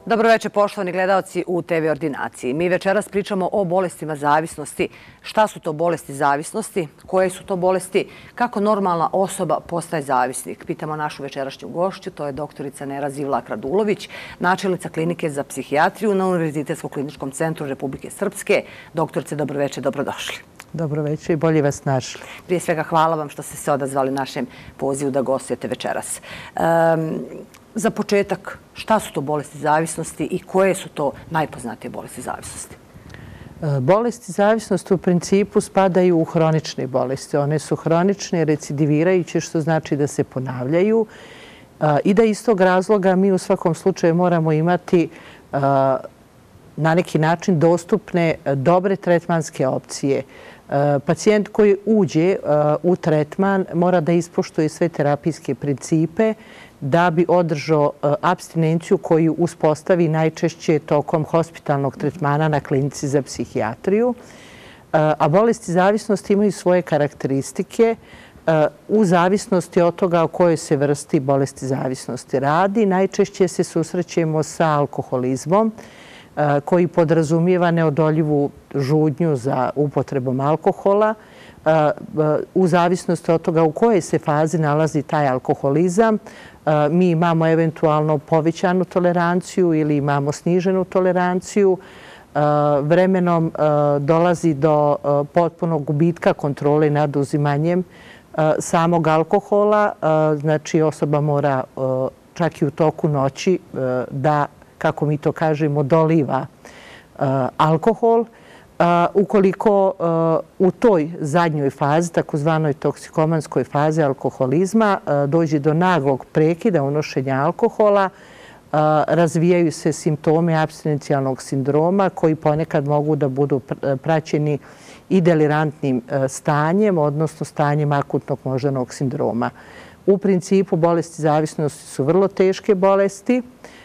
Dobro večer, poštovani gledalci u TV ordinaciji. Mi večeras pričamo o bolestima zavisnosti. Šta su to bolesti zavisnosti? Koje su to bolesti? Kako normalna osoba postaje zavisnik? Pitamo našu večerašnju gošću, to je doktorica Nera Zivlak Radulović, načelnica klinike za psihijatriju na Univerzitetskom kliničkom centru Republike Srpske. Doktorice, dobro večer, dobrodošli. Dobro večer i bolje vas našli. Prije svega hvala vam što ste se odazvali našem pozivu da gostujete večeras. Za početak, šta su to bolesti zavisnosti i koje su to najpoznatije bolesti zavisnosti? Bolesti zavisnosti u principu spadaju u hronične bolesti. One su hronične, recidivirajuće, što znači da se ponavljaju i da iz tog razloga mi u svakom slučaju moramo imati na neki način dostupne dobre tretmanske opcije. Pacijent koji uđe u tretman mora da ispoštuje sve terapijske principe da bi održao apstinenciju koju uspostavi najčešće tokom hospitalnog tretmana na klinici za psihijatriju. A bolesti zavisnosti imaju svoje karakteristike u zavisnosti od toga o kojoj se vrsti bolesti zavisnosti radi. Najčešće se susrećemo sa alkoholizmom koji podrazumijeva neodoljivu žudnju za upotrebom alkohola. U zavisnosti od toga u kojoj se fazi nalazi taj alkoholizam, mi imamo eventualno povećanu toleranciju ili imamo sniženu toleranciju. Vremenom dolazi do potpunog gubitka kontrole nad uzimanjem samog alkohola. Znači osoba mora čak i u toku noći da, kako mi to kažemo, doliva alkohol. Ukoliko u toj zadnjoj fazi, takozvanoj toksikomanskoj fazi alkoholizma, dođe do naglog prekida unošenja alkohola, razvijaju se simptomi apstinencijalnog sindroma koji ponekad mogu da budu praćeni i delirantnim stanjem, odnosno stanjem akutnog moždanog sindroma. U principu bolesti zavisnosti su vrlo teške bolesti,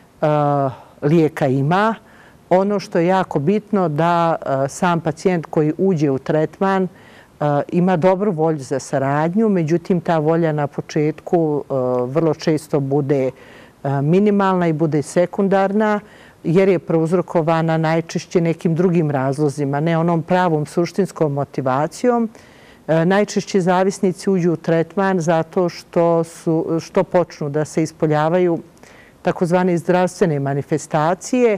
lijeka ima. Ono što je jako bitno da sam pacijent koji uđe u tretman ima dobru volju za saradnju, međutim ta volja na početku vrlo često bude minimalna i bude sekundarna jer je prouzrokovana najčešće nekim drugim razlozima, ne onom pravom suštinskom motivacijom. Najčešće zavisnici uđu u tretman zato što počnu da se ispoljavaju takozvane zdravstvene manifestacije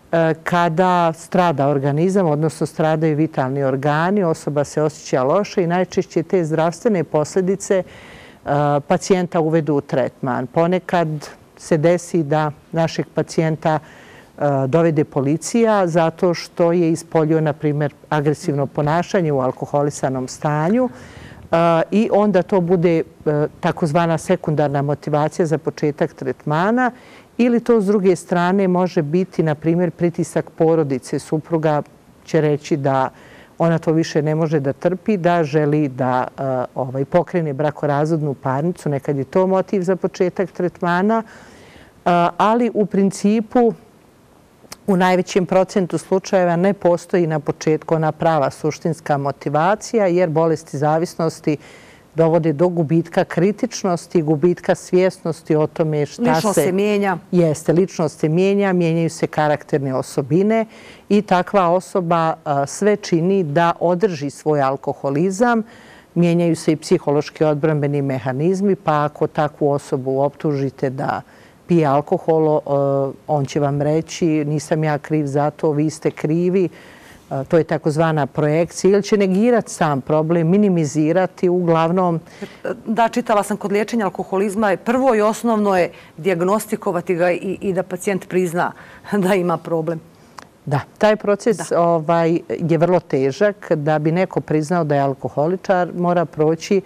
kada strada organizam, odnosno stradaju vitalni organi, osoba se osjeća loše i najčešće te zdravstvene posljedice pacijenta uvedu u tretman. Ponekad se desi da našeg pacijenta dovede policija zato što je ispoljio, na primjer, agresivno ponašanje u alkoholisanom stanju i onda to bude takozvana sekundarna motivacija za početak tretmana. Ili to s druge strane može biti, na primjer, pritisak porodice. Supruga će reći da ona to više ne može da trpi, da želi da pokrene brakorazvodnu parnicu. Nekad je to motiv za početak tretmana, ali u principu u najvećem procentu slučajeva ne postoji na početku ona prava suštinska motivacija jer bolesti zavisnosti dovode do gubitka kritičnosti, gubitka svjesnosti o tome šta se... Ličnost se mijenja. Jeste, ličnost se mijenja, mijenjaju se karakterne osobine i takva osoba sve čini da održi svoj alkoholizam. Mijenjaju se i psihološki odbrambeni mehanizmi, pa ako takvu osobu optužite da pije alkohol, on će vam reći nisam ja kriv za to, vi ste krivi. To je takozvana projekcija ili će negirati sam problem, minimizirati uglavnom. Da, čitala sam kod liječenja alkoholizma. Prvo i osnovno je dijagnostikovati ga i da pacijent prizna da ima problem. Da, taj proces je vrlo težak. Da bi neko priznao da je alkoholičar, mora proći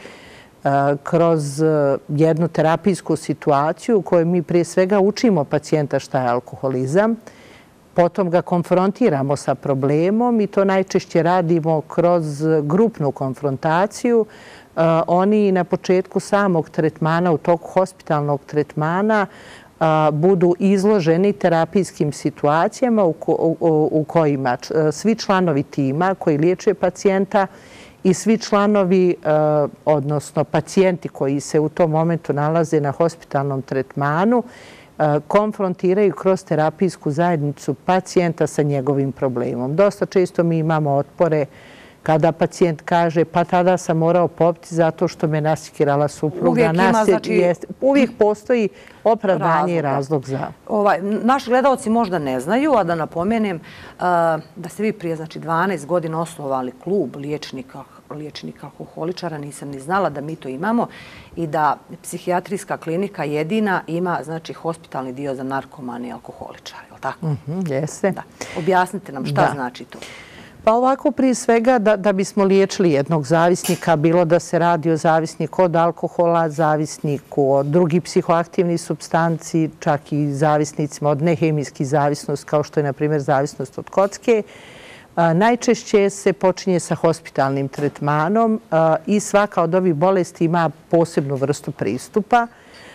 kroz jednu terapijsku situaciju u kojoj mi prije svega učimo pacijenta šta je alkoholizam. Potom ga konfrontiramo sa problemom i to najčešće radimo kroz grupnu konfrontaciju. Oni na početku samog tretmana, u toku hospitalnog tretmana, budu izloženi terapijskim situacijama u kojima svi članovi tima koji liječe pacijenta i svi članovi, odnosno pacijenti koji se u tom momentu nalaze na hospitalnom tretmanu, konfrontiraju kroz terapijsku zajednicu pacijenta sa njegovim problemom. Dosta često mi imamo otpore kada pacijent kaže pa tada sam morao popiti zato što me nasikirala supruga. Uvijek ima, znači... Uvijek postoji opravdanje i razlog za... Naši gledalci možda ne znaju, a da napomenem da ste vi prije 12 godina osnovali klub liječnika alkoholičara, nisam ni znala da mi to imamo, i da psihijatrijska klinika jedina ima hospitalni dio za narkomane i alkoholičare, je li tako? Jeste. Objasnite nam šta znači to. Pa ovako, prije svega, da bismo liječili jednog zavisnika, bilo da se radi o zavisniku od alkohola, zavisniku od drugih psihoaktivnih supstanci, čak i zavisnicima od nehemijskih zavisnosti, kao što je, na primjer, zavisnost od kocke, najčešće se počinje sa hospitalnim tretmanom i svaka od ovih bolesti ima posebnu vrstu pristupa.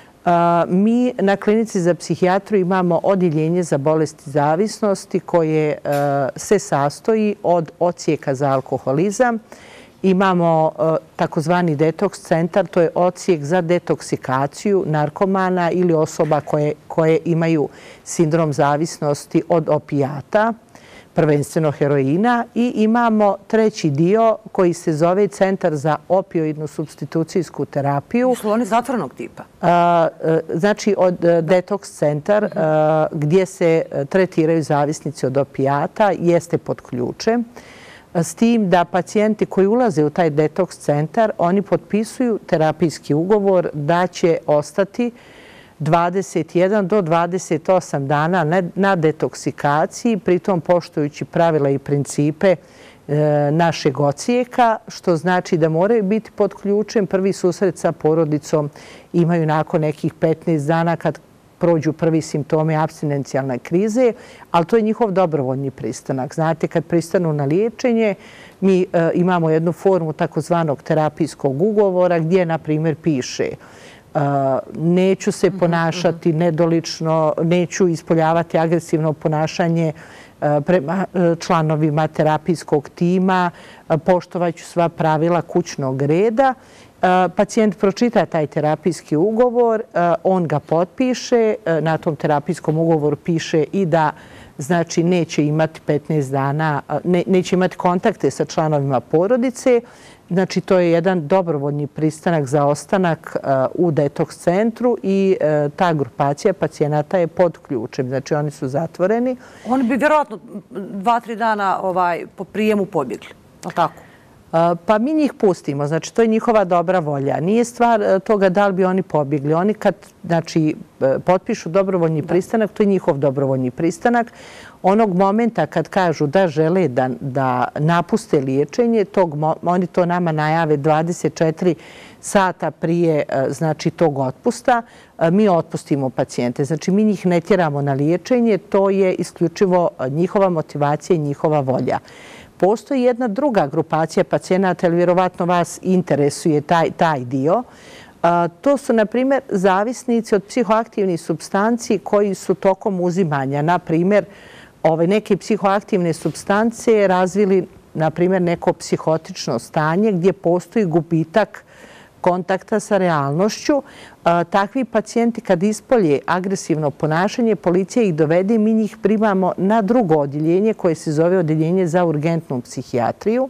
Mi na klinici za psihijatriju imamo odjeljenje za bolesti zavisnosti koje se sastoji od odsjeka za alkoholizam. Imamo takozvani detoks centar, to je odsjek za detoksikaciju narkomana ili osoba koje imaju sindrom zavisnosti od opijata, prvenstveno heroina, i imamo treći dio koji se zove Centar za opioidnu supstitucijsku terapiju. Su oni zatvorenog tipa? Znači, detoks centar gdje se tretiraju zavisnici od opijata jeste pod ključem. S tim da pacijenti koji ulaze u taj detoks centar, oni potpisuju terapijski ugovor da će ostati 21 do 28 dana na detoksikaciji, pritom poštujući pravila i principe našeg odsjeka, što znači da moraju biti pod ključem. Prvi susret sa porodicom imaju nakon nekih 15 dana kad prođu prvi simptomi apstinencijalne krize, ali to je njihov dobrovoljni pristanak. Znate, kad pristanu na liječenje, mi imamo jednu formu takozvanog terapijskog ugovora gdje, na primjer, piše neću se ponašati nedolično, neću ispoljavati agresivno ponašanje prema članovima terapijskog tima, poštovaću sva pravila kućnog reda. Pacijent pročita taj terapijski ugovor, on ga potpiše, na tom terapijskom ugovoru piše i da znači neće imati 15 dana, neće imati kontakte sa članovima porodice. Znači, to je jedan dobrovoljni pristanak za ostanak u detoks centru i ta grupacija pacijenata je pod ključem. Znači, oni su zatvoreni. Oni bi vjerojatno 2-3 dana po prijemu pobjegli, ali tako? Pa mi njih pustimo, znači to je njihova dobra volja. Nije stvar toga da li bi oni pobjegli. Oni kad potpišu dobrovoljni pristanak, to je njihov dobrovoljni pristanak. Onog momenta kad kažu da žele da napuste liječenje, oni to nama najave 24 sata prije tog otpusta, mi otpustimo pacijente. Znači mi njih ne tjeramo na liječenje, to je isključivo njihova motivacija i njihova volja. Postoji jedna druga grupacija pacijenata, jer vjerovatno vas interesuje taj dio. To su, na primjer, zavisnici od psihoaktivnih supstanci koji su tokom uzimanja, na primjer, neke psihoaktivne supstance razvili, na primjer, neko psihotično stanje gdje postoji gubitak kontakta sa realnošću. Takvi pacijenti kad ispolje agresivno ponašanje, policija ih dovede i mi njih primamo na drugo odjeljenje koje se zove odjeljenje za urgentnu psihijatriju.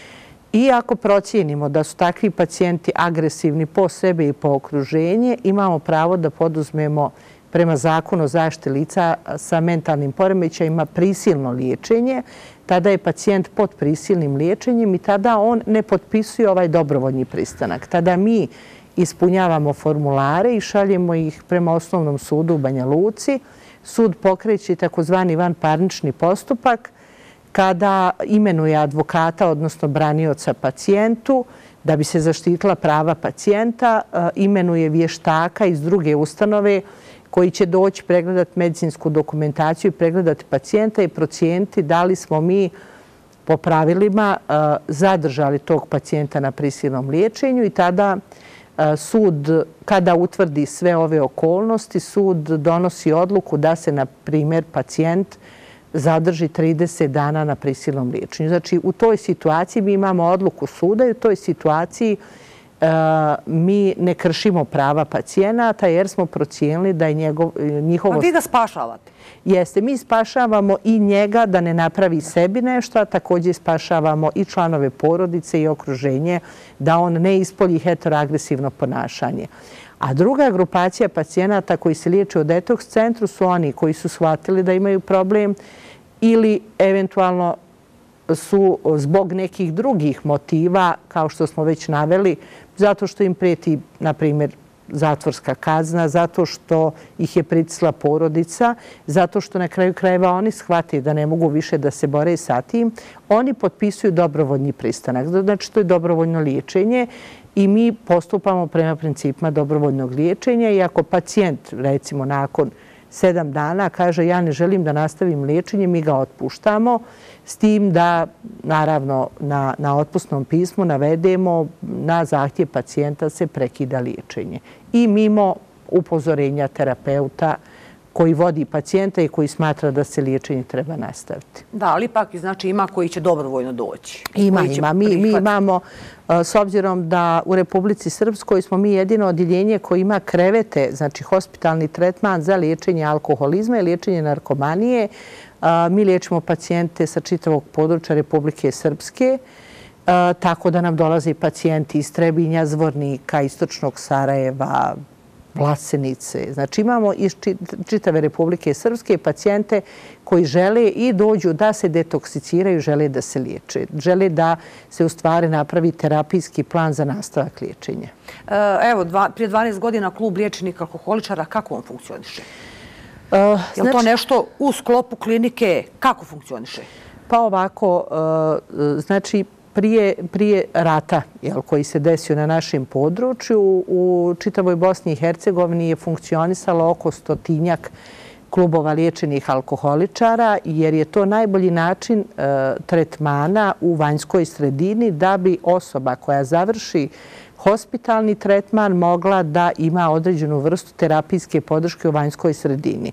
I ako procijenimo da su takvi pacijenti agresivni po sebe i po okruženje, imamo pravo da poduzmemo prema zakonu o zaštiti lica sa mentalnim poremećajima prisilno liječenje. Tada je pacijent pod prisilnim liječenjem i tada on ne potpisuje ovaj dobrovoljni pristanak. Tada mi ispunjavamo formulare i šaljemo ih prema Osnovnom sudu u Banja Luci. Sud pokreće takozvani vanparnični postupak kada imenuje advokata, odnosno branioca pacijentu, da bi se zaštitila prava pacijenta, imenuje vještaka iz druge ustanove koji će doći pregledati medicinsku dokumentaciju i pregledati pacijenta i procijeniti da li smo mi po pravilima zadržali tog pacijenta na prisilnom liječenju i tada sud, kada utvrdi sve ove okolnosti, sud donosi odluku da se, na primjer, pacijent zadrži 30 dana na prisilnom liječenju. Znači, u toj situaciji mi imamo odluku suda i u toj situaciji mi ne kršimo prava pacijenata jer smo procijenili da je njihovo... A vi ga spašavate? Jeste, mi spašavamo i njega da ne napravi sebi nešto, a također spašavamo i članove porodice i okruženje da on ne ispolji heteroagresivno ponašanje. A druga grupacija pacijenata koji se liječe u detoks centru su oni koji su shvatili da imaju problem ili eventualno su zbog nekih drugih motiva, kao što smo već naveli, zato što im prijeti, na primjer, zatvorska kazna, zato što ih je pritisla porodica, zato što na kraju krajeva oni shvate da ne mogu više da se bore sa tim, oni potpisuju dobrovoljni pristanak. Znači, to je dobrovoljno liječenje i mi postupamo prema principima dobrovoljnog liječenja i ako pacijent, recimo, nakon 7 dana kaže ja ne želim da nastavim liječenje, mi ga otpuštamo, s tim da, naravno, na otpusnom pismu navedemo na zahtjev pacijenta se prekida liječenje. I mimo upozorenja terapeuta koji vodi pacijenta i koji smatra da se liječenje treba nastaviti. Da, ali ipak znači ima koji će dobrovoljno doći. Ima. Mi imamo, s obzirom da u Republici Srpskoj smo mi jedino odjeljenje koje ima krevete, znači hospitalni tretman za liječenje alkoholizma i liječenje narkomanije. Mi liječimo pacijente sa čitavog područja Republike Srpske, tako da nam dolaze pacijenti iz Trebinja, Zvornika, Istočnog Sarajeva, Vlasenice. Znači imamo iz čitave Republike Srpske pacijente koji žele i dođu da se detoksiciraju, žele da se liječe. Žele da se u stvari napravi terapijski plan za nastavak liječenja. Evo, prije 12 godina klub liječenih alkoholičara, kako on funkcioniše? Je li to nešto u sklopu klinike? Kako funkcioniše? Pa ovako, znači prije rata koji se desio na našem području, u čitavoj Bosni i Hercegovini je funkcionisalo oko 100-tinjak klubova liječenih alkoholičara, jer je to najbolji način tretmana u vanjskoj sredini da bi osoba koja završi hospitalni tretman mogla da ima određenu vrstu terapijske podrške u vanjskoj sredini.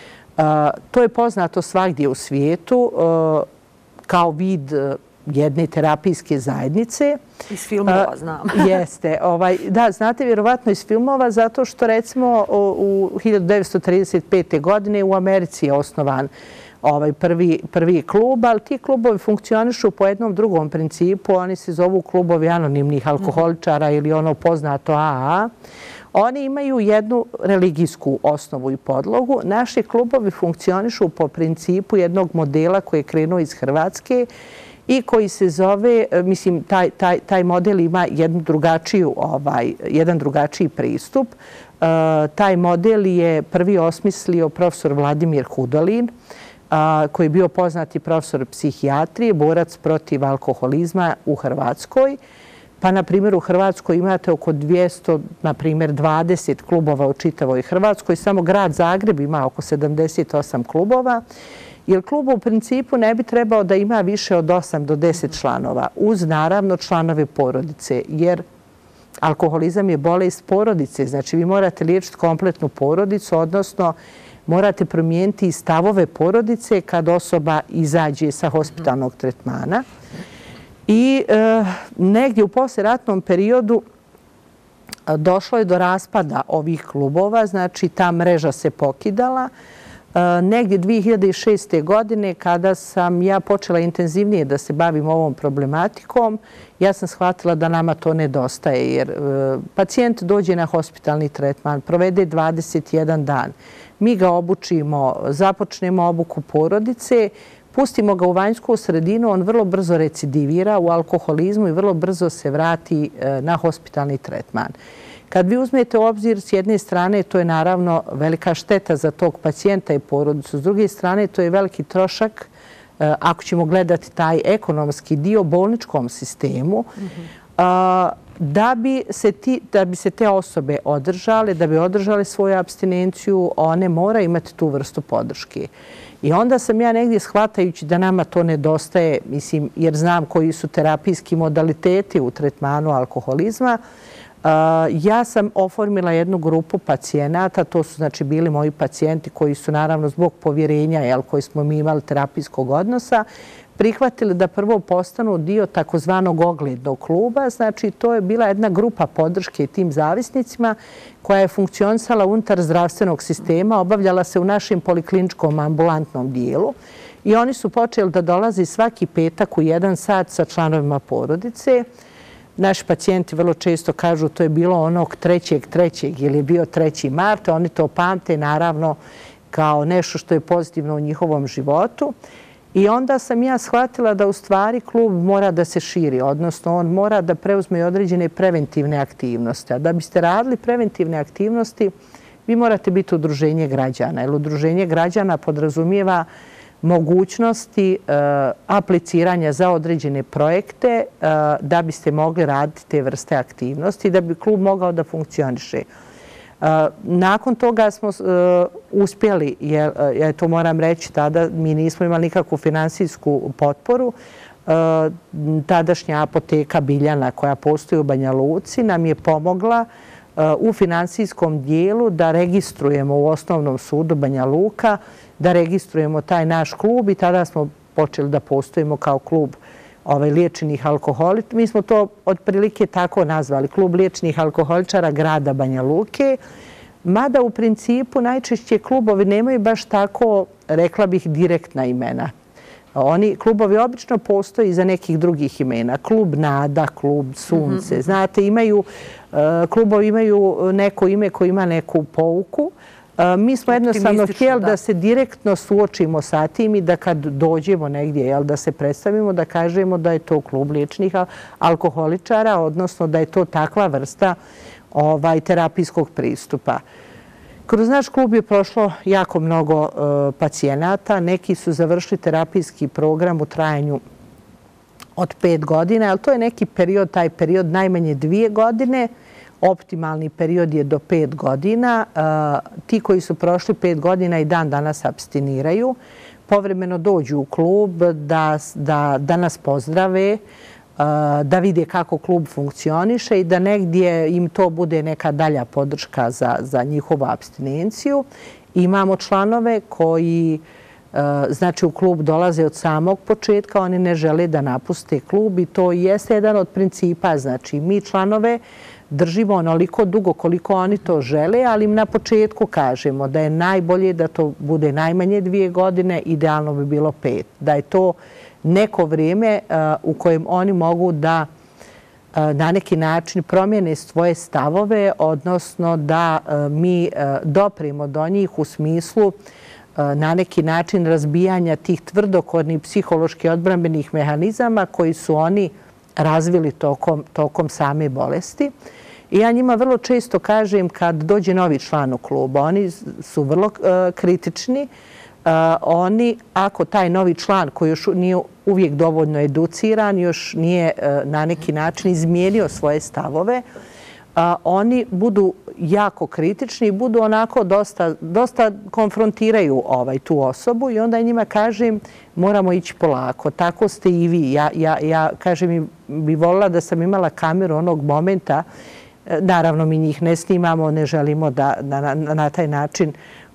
To je poznato svagdje u svijetu kao vid jedne terapijske zajednice. Iz filmova, znam. Jeste. Da, znate vjerovatno iz filmova, zato što recimo u 1935. godine u Americi je osnovan prvi klub, ali ti klubovi funkcionišu po jednom drugom principu. Oni se zovu klubovi anonimnih alkoholičara ili ono poznato AA. Oni imaju jednu religijsku osnovu i podlogu. Naši klubovi funkcionišu po principu jednog modela koji je krenuo iz Hrvatske i koji se zove, mislim, taj model ima jedan drugačiji pristup. Taj model je prvi osmislio profesor Vladimir Hudolin, koji je bio poznati profesor psihijatrije, borac protiv alkoholizma u Hrvatskoj. Pa, na primjer, u Hrvatskoj imate oko 200, na primjer, 20 klubova u čitavoj Hrvatskoj. Samo grad Zagreb ima oko 78 klubova. Jer klub u principu ne bi trebao da ima više od 8 do 10 članova, uz naravno članove porodice, jer alkoholizam je bolest porodice. Znači, vi morate liječiti kompletnu porodicu, odnosno morate promijeniti stavove porodice kad osoba izađe sa hospitalnog tretmana. I negdje u poslijeratnom periodu došlo je do raspada ovih klubova, znači ta mreža se pokidala. Negdje 2006. godine, kada sam ja počela intenzivnije da se bavim ovom problematikom, ja sam shvatila da nama to nedostaje, jer pacijent dođe na hospitalni tretman, provede 21 dan. Mi ga obučimo, započnemo obuku porodice, pustimo ga u vanjsku sredinu, on vrlo brzo recidivira u alkoholizmu i vrlo brzo se vrati na hospitalni tretman. Kad vi uzmete u obzir, s jedne strane, to je naravno velika šteta za tog pacijenta i porodicu. S druge strane, to je veliki trošak, ako ćemo gledati taj ekonomski dio bolničkom sistemu, da bi se te osobe održale, da bi održale svoju apstinenciju, one moraju imati tu vrstu podrške. I onda sam ja negdje shvatajući da nama to nedostaje, mislim, jer znam koji su terapijski modaliteti u tretmanu alkoholizma, Ja sam oformila jednu grupu pacijenata, to su znači bili moji pacijenti koji su naravno zbog povjerenja koji smo mi imali terapijskog odnosa, prihvatili da prvo postanu dio takozvanog oglednog kluba. Znači, to je bila jedna grupa podrške tim zavisnicima koja je funkcionisala unutar zdravstvenog sistema, obavljala se u našem polikliničkom ambulantnom dijelu i oni su počeli da dolaze svaki petak u 1 sat sa članovima porodice. Naši pacijenti vrlo često kažu to je bilo onog 3.3. ili je bio 3. marta. Oni to pamte naravno kao nešto što je pozitivno u njihovom životu. I onda sam ja shvatila da u stvari klub mora da se širi, odnosno on mora da preuzme određene preventivne aktivnosti. A da biste radili preventivne aktivnosti, vi morate biti udruženje građana. Jer udruženje građana podrazumijeva mogućnosti apliciranja za određene projekte da biste mogli raditi te vrste aktivnosti, da bi klub mogao da funkcioniše. Nakon toga smo uspjeli, ja to moram reći, tada mi nismo imali nikakvu finansijsku potporu. Tadašnja apoteka Biljana koja postoji u Banja Luci nam je pomogla u finansijskom dijelu da registrujemo u Osnovnom sudu Banja Luka, da registrujemo taj naš klub i tada smo počeli da postojimo kao klub liječenih alkoholičara. Mi smo to otprilike tako nazvali, klub liječenih alkoholičara grada Banja Luke, mada u principu najčešće klubovi nemaju baš tako, rekla bih, direktna imena. Klubovi obično postoji iza nekih drugih imena. Klub Nada, klub Sunce. Znate, klubovi imaju neko ime koji ima neku pouku. Mi smo jednostavno htjeli da se direktno suočimo sa tim i da kad dođemo negdje, da se predstavimo, da kažemo da je to klub liječenih alkoholičara, odnosno da je to takva vrsta terapijskog pristupa. Kroz naš klub je prošlo jako mnogo pacijenata. Neki su završili terapijski program u trajanju od 5 godina, ali to je neki period, taj period najmanje 2 godine. Optimalni period je do 5 godina. Ti koji su prošli 5 godina i dan danas apstiniraju, povremeno dođu u klub da nas pozdrave, da vide kako klub funkcioniše i da negdje im to bude neka dalja podrška za njihovu apstinenciju. Imamo članove koji znači u klub dolaze od samog početka, oni ne žele da napuste klub i to jeste jedan od principa. Znači mi članove držimo onoliko dugo koliko oni to žele, ali im na početku kažemo da je najbolje da to bude najmanje 2 godine, idealno bi bilo 5. Da je to neko vrijeme u kojem oni mogu da na neki način promijene svoje stavove, odnosno da mi dopremo do njih u smislu na neki način razbijanja tih tvrdokornih psihološki odbrambenih mehanizama koji su oni razvili tokom same bolesti. I ja njima vrlo često kažem kad dođe novi član u klubu, oni su vrlo kritični. Oni, ako taj novi član koji još nije uvijek dovoljno educiran, još nije na neki način izmijenio svoje stavove, oni budu jako kritični i budu onako dosta konfrontiraju tu osobu i onda njima kažem moramo ići polako. Tako ste i vi. Ja kažem bi volila da sam imala kameru onog momenta. Naravno mi njih ne snimamo, ne želimo da na taj način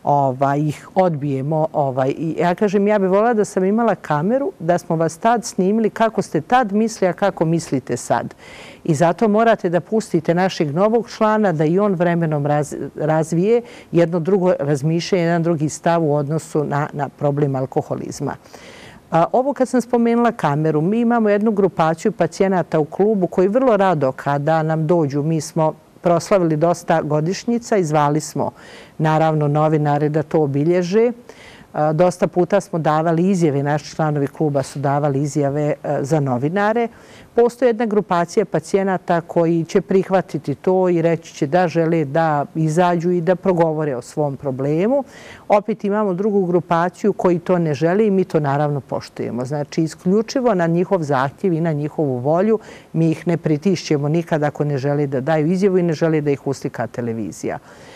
ih odbijemo. Ja kažem, ja bih volila da sam imala kameru, da smo vas tad snimili kako ste tad mislili, a kako mislite sad. I zato morate da pustite našeg novog člana, da i on vremenom razvije jedno drugo razmišljanje, jedan drugi stav u odnosu na problem alkoholizma. Ovo kad sam spomenula kameru, mi imamo jednu grupaciju pacijenata u klubu koji vrlo rado kada nam dođu, mi smo proslavili dosta godišnjica i zvali smo naravno novinare da to obilježe. Dosta puta smo davali izjave, naši članovi kluba su davali izjave za novinare. Postoji jedna grupacija pacijenata koji će prihvatiti to i reći će da žele da izađu i da progovore o svom problemu. Opet imamo drugu grupaciju koji to ne žele i mi to naravno poštujemo. Znači, isključivo na njihov zahtjev i na njihovu volju mi ih ne pritišćemo nikad ako ne žele da daju izjavu i ne žele da ih uslika televizija.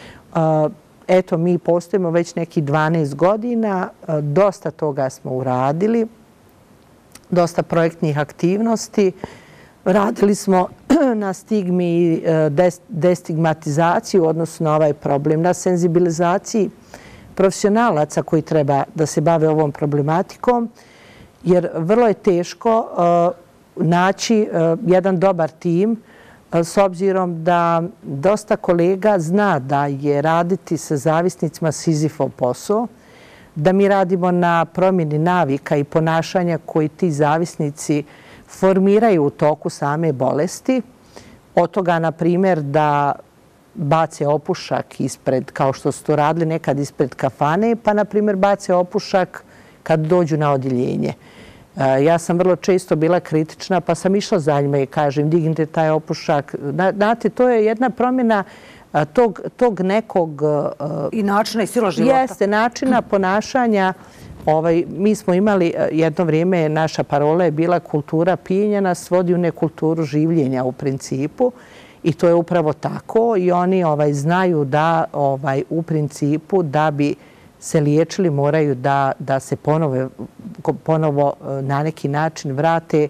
Eto, mi postojimo već neki 12 godina, dosta toga smo uradili, dosta projektnih aktivnosti. Radili smo na stigmi i destigmatizaciju, odnosno na ovaj problem, na senzibilizaciji profesionalaca koji treba da se bave ovom problematikom, jer vrlo je teško naći jedan dobar tim s obzirom da dosta kolega zna da je raditi sa zavisnicima Sizifov posao, da mi radimo na promjeni navika i ponašanja koji ti zavisnici formiraju u toku same bolesti. Od toga, na primjer, da bace opušak ispred, kao što su to radili nekad ispred kafane, pa, na primjer, bace opušak kad dođu na odjeljenje. Ja sam vrlo često bila kritična, pa sam išla za njima i kažem, dignite taj opušak. Znate, to je jedna promjena tog nekog... I načina i stila života. Jeste, načina ponašanja. Mi smo imali jedno vrijeme, naša parola je bila kultura pijenja nas vodi u nekulturu življenja u principu i to je upravo tako i oni znaju da u principu da bi se liječili moraju da se ponovo na neki način vrate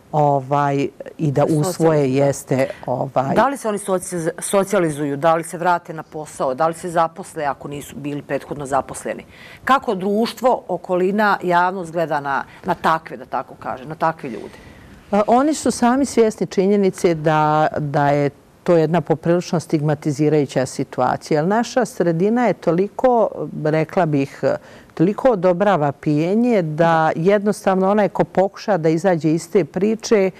i da usvoje jeste... Da li se oni socijalizuju, da li se vrate na posao, da li se zaposle ako nisu bili prethodno zaposleni? Kako društvo, okolina, javnost gleda na takve, da tako kažem, na takve ljude? Oni su sami svjesni činjenice da je to jedna poprilično stigmatizirajuća situacija. Jer naša sredina je toliko, rekla bih, toliko odobrava pijenje da jednostavno onaj ko pokuša da izađe iz te priče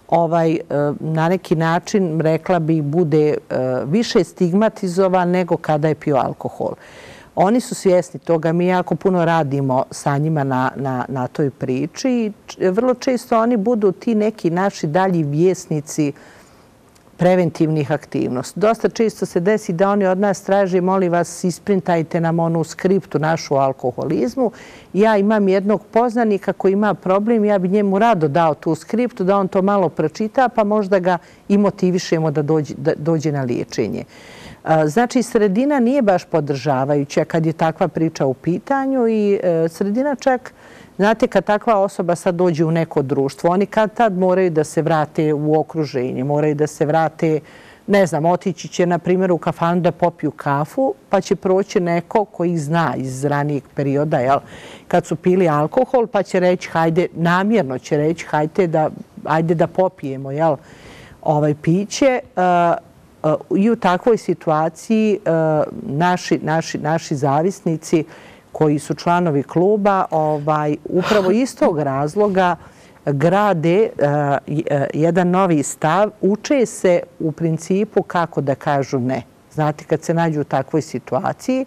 na neki način, rekla bih, bude više stigmatizovan nego kada je pio alkohol. Oni su svjesni toga, mi jako puno radimo sa njima na toj priči i vrlo često oni budu ti neki naši dalji vjesnici preventivnih aktivnosti. Dosta često se desi da oni od nas traže, molim vas, isprintajte nam onu skriptu našu o alkoholizmu. Ja imam jednog poznanika koji ima problem, ja bi njemu rado dao tu skriptu, da on to malo pročita, pa možda ga i motivišemo da dođe na liječenje. Znači, sredina nije baš podržavajuća kad je takva priča u pitanju i sredina čak, znate, kad takva osoba sad dođe u neko društvo, oni kad tad moraju da se vrate u okruženje, moraju da se vrate, ne znam, otići će, na primjer, u kafanu da popiju kafu, pa će proći neko koji zna iz ranijeg perioda, kad su pili alkohol, pa će reći, hajde, namjerno će reći, hajde da popijemo, piće. I u takvoj situaciji naši zavisnici koji su članovi kluba upravo iz tog razloga grade jedan novi stav, uče se u principu kako da kažu ne. Znate, kad se nađu u takvoj situaciji,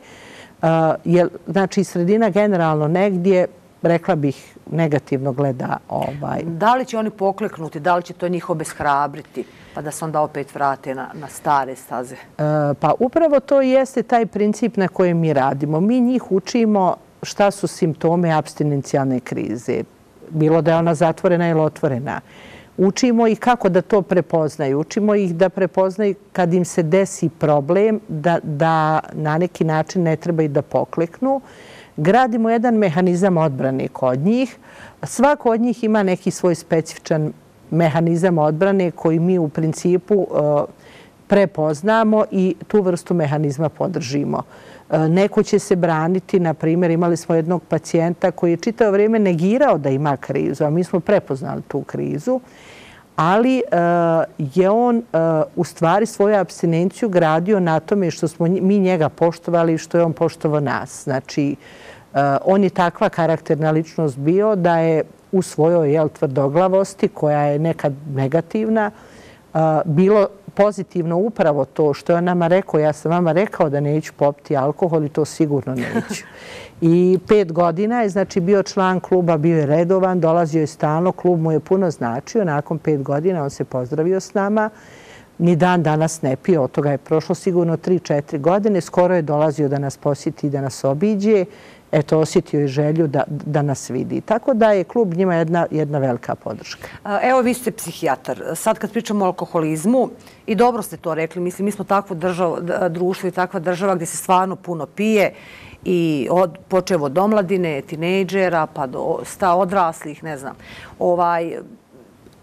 znači sredina generalno negdje, rekla bih, negativno gleda. Da li će oni pokleknuti, da li će to njih obeshrabriti, pa da se onda opet vrate na stare staze? Pa upravo to jeste taj princip na kojem mi radimo. Mi njih učimo šta su simptome apstinencijalne krize. Bilo da je ona zatvorena ili otvorena. Učimo ih kako da to prepoznaju. Učimo ih da prepoznaju kad im se desi problem, da na neki način ne trebaju da pokleknu. Gradimo jedan mehanizam odbrane kod njih. Svako od njih ima neki svoj specifičan mehanizam odbrane koji mi u principu prepoznamo i tu vrstu mehanizma podržimo. Neko će se braniti, na primjer, imali smo jednog pacijenta koji je čitavo vrijeme negirao da ima krizu, a mi smo prepoznali tu krizu, ali je on u stvari svoju apstinenciju gradio na tome što smo mi njega poštovali i što je on poštovao nas. Znači, on je takva karakterna ličnost bio da je u svojoj tvrdoglavosti, koja je nekad negativna, bilo pozitivno upravo to što je on nama rekao. Ja sam vama rekao da neću popiti alkohol i to sigurno neću. I 5 godina je znači bio član kluba, bio je redovan, dolazio je stalno, klub mu je puno značio. Nakon 5 godina on se pozdravio s nama. Ni dan danas ne pije, od toga je prošlo sigurno 3-4 godine. Skoro je dolazio da nas posjeti i da nas obiđe. Eto, osjetio je želju da nas vidi. Tako da je klub njima jedna velika podrška. Evo, vi ste psihijatar. Sad kad pričamo o alkoholizmu, i dobro ste to rekli, mislim, mi smo takvo društvo i takva država gdje se stvarno puno pije i počev od omladine, tinejdžera, pa do odraslih, ne znam.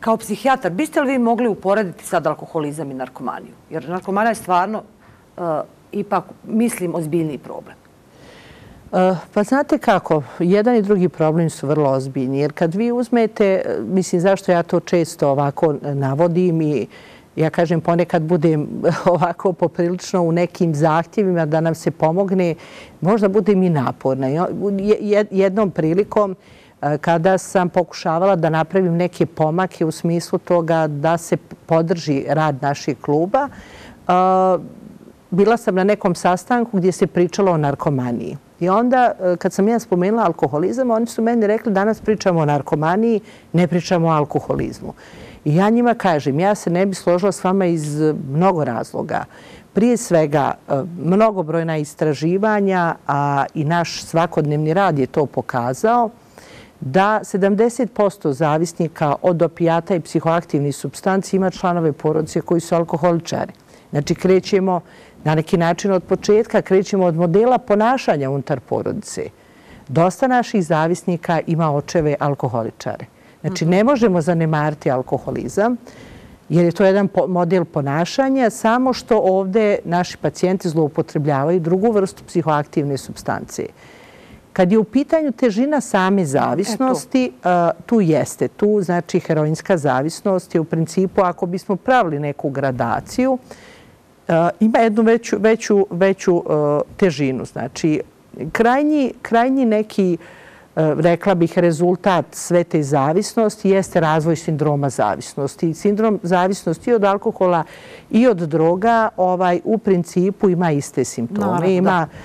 Kao psihijatar, biste li vi mogli uporediti sad alkoholizam i narkomaniju? Jer narkomanija je stvarno, ipak, mislim, ozbiljniji problem. Pa znate kako, jedan i drugi problem su vrlo ozbiljni. Jer kad vi uzmete, mislim zašto ja to često ovako navodim i ja kažem ponekad budem ovako poprilično u nekim zahtjevima da nam se pomogne, možda budem i naporna. Jednom prilikom kada sam pokušavala da napravim neke pomake u smislu toga da se podrži rad našeg kluba, bila sam na nekom sastanku gdje se pričalo o narkomaniji. I onda, kad sam ja spomenula alkoholizam, oni su meni rekli danas pričamo o narkomaniji, ne pričamo o alkoholizmu. I ja njima kažem, ja se ne bi složila s vama iz mnogo razloga. Prije svega, mnogobrojna istraživanja, a i naš svakodnevni rad je to pokazao, da 70% zavisnika od opijata i psihoaktivnih supstanci ima članove porodice koji su alkoholičari. Znači, krećemo na neki način od početka, krećemo od modela ponašanja unutar porodice. Dosta naših zavisnika ima očeve alkoholičare. Znači, ne možemo zanemariti alkoholizam, jer je to jedan model ponašanja, samo što ovdje naši pacijenti zloupotrebljavaju drugu vrstu psihoaktivne supstance. Kad je u pitanju težina same zavisnosti, tu jeste. Tu, znači, heroinska zavisnost je u principu, ako bismo pravili neku gradaciju, ima jednu veću težinu. Znači, krajnji neki, rekla bih, rezultat sve te zavisnosti jeste razvoj sindroma zavisnosti. Sindrom zavisnosti i od alkohola i od droga u principu ima iste simptome.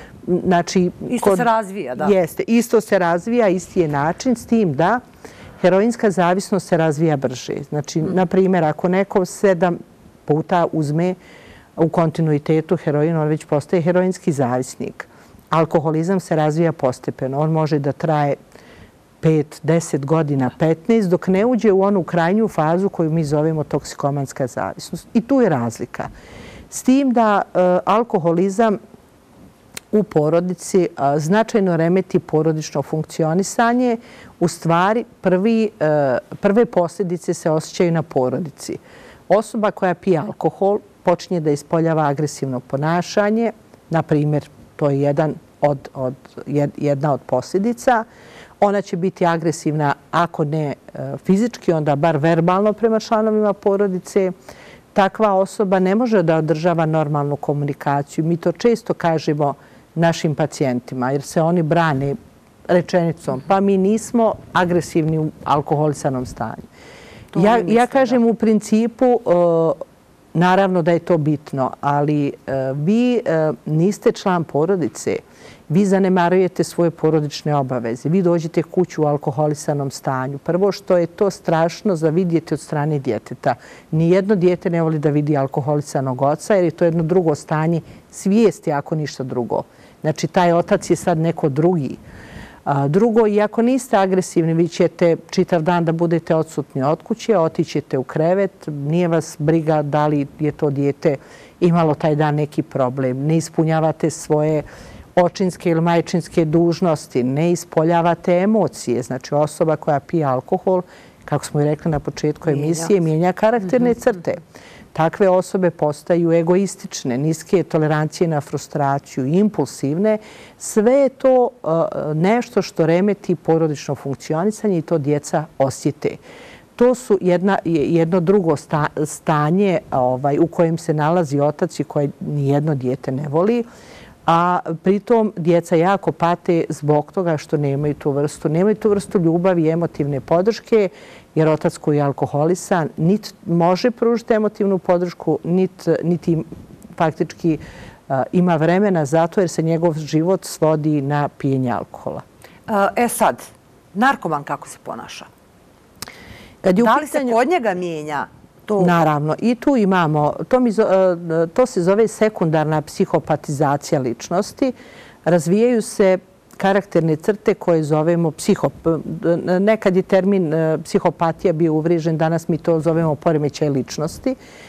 Isto se razvija, da. Jeste, isto se razvija, isti je način, s tim da heroinska zavisnost se razvija brže. Znači, na primjer, ako neko 7 puta uzme u kontinuitetu heroin, on već postaje heroinski zavisnik. Alkoholizam se razvija postepeno. On može da traje 5, 10 godina, 15, dok ne uđe u onu krajnju fazu koju mi zovemo toksikomanska zavisnost. I tu je razlika. S tim da alkoholizam u porodici značajno remeti porodično funkcionisanje. U stvari, prve posljedice se osjećaju na porodici. Osoba koja pije alkohol počinje da ispoljava agresivno ponašanje. Na primjer, to je jedna od posljedica. Ona će biti agresivna, ako ne fizički, onda bar verbalno prema članovima porodice. Takva osoba ne može da održava normalnu komunikaciju. Mi to često kažemo našim pacijentima, jer se oni brane rečenicom, pa mi nismo agresivni u alkoholisanom stanju. Ja kažem u principu, naravno da je to bitno, ali vi niste član porodice, vi zanemarujete svoje porodične obaveze, vi dođete kuću u alkoholisanom stanju. Prvo što je to strašno za vidjeti od strane djeteta. Nijedno dijete ne voli da vidi alkoholisanog oca, jer je to jedno drugo stanje svijesti, ako ništa drugo. Znači, taj otac je sad neko drugi. Drugo, i ako niste agresivni, vi ćete čitav dan da budete odsutni od kuće, otićete u krevet, nije vas briga da li je to dijete imalo taj dan neki problem. Ne ispunjavate svoje očinske ili majčinske dužnosti, ne ispoljavate emocije. Znači, osoba koja pije alkohol, kako smo i rekli na početku emisije, mijenja karakterne crte. Takve osobe postaju egoistične, niske tolerancije na frustraciju, impulsivne. Sve je to nešto što remeti porodično funkcionisanje i to djeca osjete. To su jedno drugo stanje u kojem se nalazi otac i koje nijedno dijete ne voli, a pritom djeca jako pate zbog toga što nemaju tu vrstu ljubavi i emotivne podrške, jer otac koji je alkoholisan niti može pružiti emotivnu podršku, niti faktički ima vremena zato jer se njegov život svodi na pijenje alkohola. Sad, narkoman kako se ponaša? Da li se kod njega mijenja? Naravno. I tu imamo, to se zove sekundarna psihopatizacija ličnosti. Razvijaju se karakterne crte koje zovemo nekad je termin psihopatija bio uvriježen, danas mi to zovemo poremećaj ličnosti.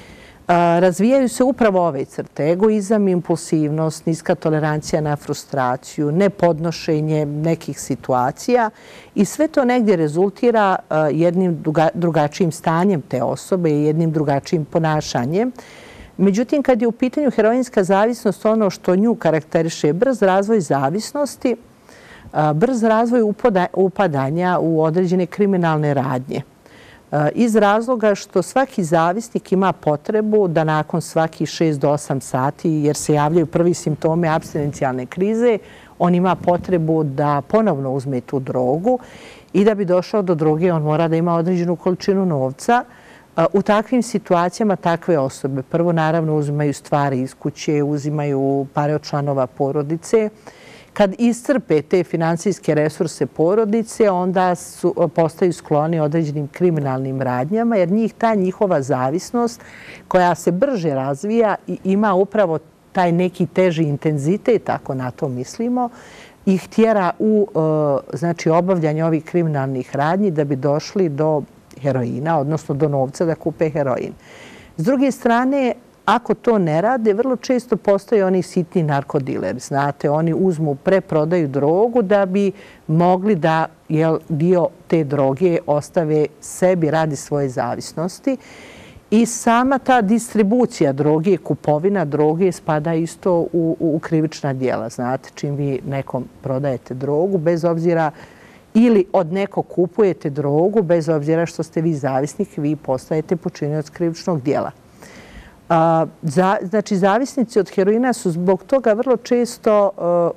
razvijaju se upravo ove crte. Egoizam, impulsivnost, niska tolerancija na frustraciju, nepodnošenje nekih situacija i sve to negdje rezultira jednim drugačijim stanjem te osobe i jednim drugačijim ponašanjem. Međutim, kad je u pitanju heroinska zavisnost, ono što nju karakteriše je brz razvoj zavisnosti, brz razvoj upadanja u određene kriminalne radnje. Iz razloga što svaki zavisnik ima potrebu da nakon svakih 6 do 8 sati, jer se javljaju prvi simptomi apstinencijalne krize, on ima potrebu da ponovno uzme tu drogu i da bi došao do droge on mora da ima određenu količinu novca. U takvim situacijama takve osobe prvo naravno uzimaju stvari iz kuće, uzimaju pare od članova porodice. Kad iscrpe te finansijske resurse porodice, onda postaju skloni određenim kriminalnim radnjama, jer ta njihova zavisnost koja se brže razvija i ima upravo taj neki teži intenzitet, ako na to mislimo, ih tjera u obavljanje ovih kriminalnih radnji da bi došli do heroina, odnosno do novca da kupe heroin. S druge strane, ako to ne rade, vrlo često postaju oni sitni narkodileri. Znate, oni uzmu, preprodaju drogu da bi mogli da dio te droge ostave sebi radi svoje zavisnosti. I sama ta distribucija droge, kupovina droge spada isto u krivična djela. Znate, čim vi nekom prodajete drogu, bez obzira ili od nekog kupujete drogu, bez obzira što ste vi zavisnik, vi postajete počinioc krivičnog djela. Znači, zavisnici od heroina su zbog toga vrlo često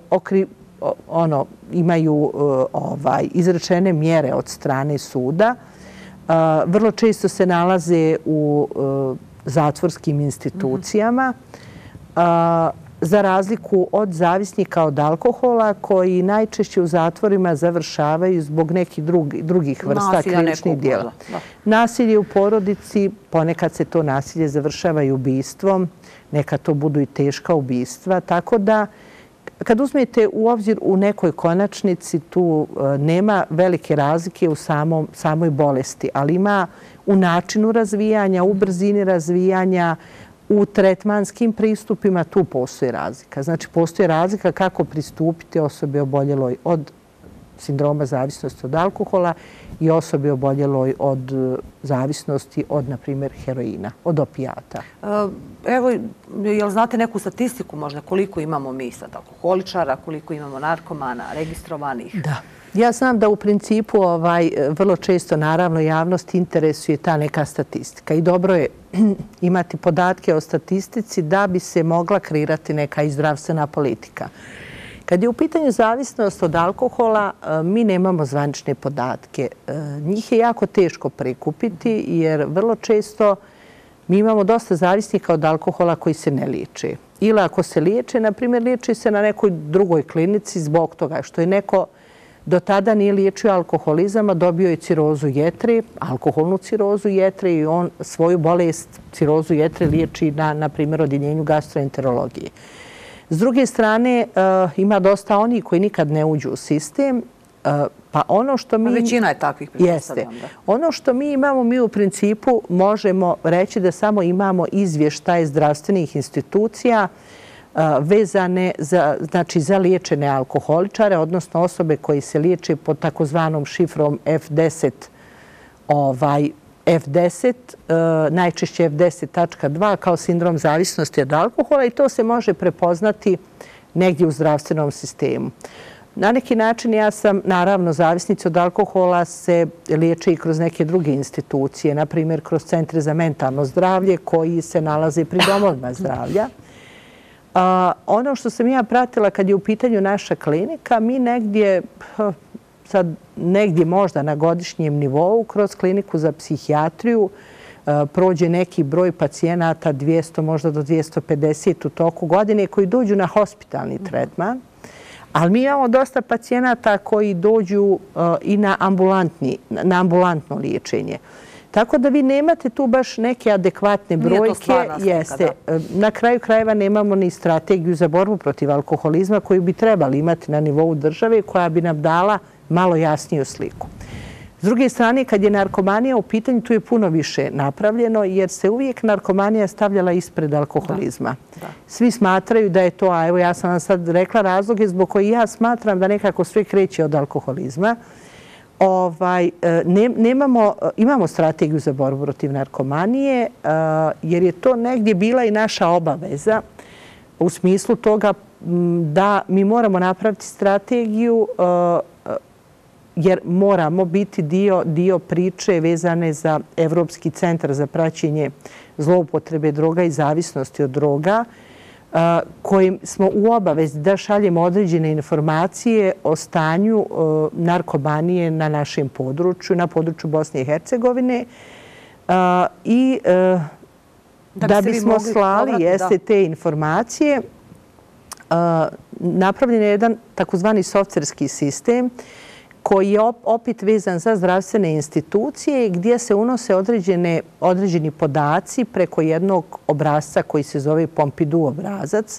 imaju izrečene mjere od strane suda. Vrlo često se nalaze u zatvorskim institucijama, za razliku od zavisnika od alkohola koji najčešće u zatvorima završavaju zbog nekih drugih vrsta krivičnih djela. Nasilje u porodici, ponekad se to nasilje završava i ubistvom, nekad to budu i teška ubistva, tako da kad uzmete u obzir u nekoj konačnici tu nema velike razlike u samoj bolesti, ali ima u načinu razvijanja, u brzini razvijanja, u tretmanskim pristupima tu postoji razlika. Znači, postoji razlika kako pristupiti osobi oboljeloj od sindroma zavisnosti od alkohola i osobi oboljeloj od zavisnosti od, na primjer, heroina, od opijata. Evo, jel znate neku statistiku možda koliko imamo mi sad alkoholičara, koliko imamo narkomana, registrovanih? Da. Ja znam da u principu vrlo često naravno javnost interesuje ta neka statistika i dobro je imati podatke o statistici da bi se mogla kreirati neka i zdravstvena politika. Kad je u pitanju zavisnost od alkohola, mi nemamo zvanične podatke. Njih je jako teško prikupiti jer vrlo često mi imamo dosta zavisnika od alkohola koji se ne liječe. Ili ako se liječe, na primjer, liječe se na nekoj drugoj klinici zbog toga što je neko do tada nije liječio alkoholizam, a dobio je cirozu jetre, alkoholnu cirozu jetre i on svoju bolest, cirozu jetre, liječi na primjer, odjeljenju gastroenterologije. S druge strane, ima dosta onih koji nikad ne uđu u sistem, pa ono što mi... Većina je takvih, pretpostavljam. Ono što mi imamo, mi u principu možemo reći da samo imamo izvještaje zdravstvenih institucija vezane za liječene alkoholičare, odnosno osobe koji se liječe pod takozvanom šifrom F10, najčešće F10.2 kao sindrom zavisnosti od alkohola i to se može prepoznati negdje u zdravstvenom sistemu. Na neki način ja sam, naravno, zavisnici od alkohola se liječe i kroz neke druge institucije, na primjer kroz centre za mentalno zdravlje koji se nalaze pri domovima zdravlja. Ono što sam ja pratila kad je u pitanju naša klinika, mi negdje možda na godišnjem nivou kroz kliniku za psihijatriju prođe neki broj pacijenata, 200, možda do 250 u toku godine, koji dođu na hospitalni tretman. Ali mi imamo dosta pacijenata koji dođu i na ambulantno liječenje. Tako da vi nemate tu baš neke adekvatne brojke. Nije to stvarna slika, da. Na kraju krajeva nemamo ni strategiju za borbu protiv alkoholizma koju bi trebali imati na nivou države koja bi nam dala malo jasniju sliku. S druge strane, kad je narkomanija u pitanju, tu je puno više napravljeno, jer se uvijek narkomanija stavljala ispred alkoholizma. Svi smatraju da je to, a evo ja sam vam sad rekla razloge zbog koji ja smatram da nekako sve kreće od alkoholizma. Imamo strategiju za borbu protiv narkomanije, jer je to negdje bila i naša obaveza u smislu toga da mi moramo napraviti strategiju jer moramo biti dio priče vezane za Evropski centar za praćenje zloupotrebe droga i zavisnosti od droga, kojim smo u obavezi da šaljemo određene informacije o stanju narkomanije na našem području, na području Bosne i Hercegovine. I da bismo slali te informacije, napravljen je jedan takozvani softverski sistem koji je opet vezan za zdravstvene institucije gdje se unose određeni podaci preko jednog obrazca koji se zove Pompidou obrazac,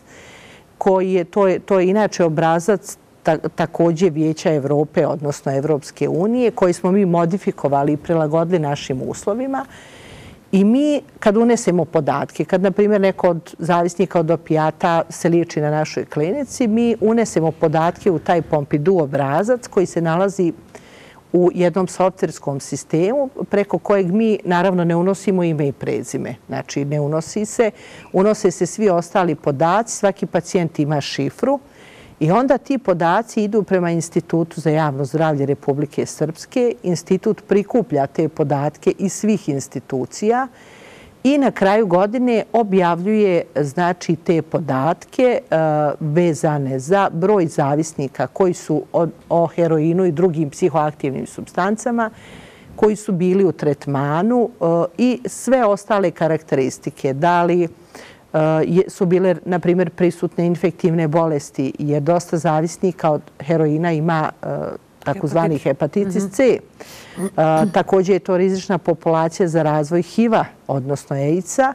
to je inače obrazac također Vijeća Evrope, odnosno Evropske unije, koji smo mi modifikovali i prilagodili našim uslovima. I mi, kad unesemo podatke, kad, na primjer, neko od zavisnika od opijata se liječi na našoj klinici, mi unesemo podatke u taj Pompidou obrazac koji se nalazi u jednom softverskom sistemu preko kojeg mi, naravno, ne unosimo ime i prezime. Znači, ne unose se svi ostali podaci, svaki pacijent ima šifru i onda ti podaci idu prema Institutu za javno zdravlje Republike Srpske. Institut prikuplja te podatke iz svih institucija i na kraju godine objavljuje te podatke vezane za broj zavisnika koji su o heroinu i drugim psihoaktivnim supstancama koji su bili u tretmanu i sve ostale karakteristike. Da li su bile, na primjer, prisutne infektivne bolesti, jer dosta zavisnika od heroina ima takozvani hepatitis C. Također je to rizična populacija za razvoj HIV-a, odnosno AIDS-a.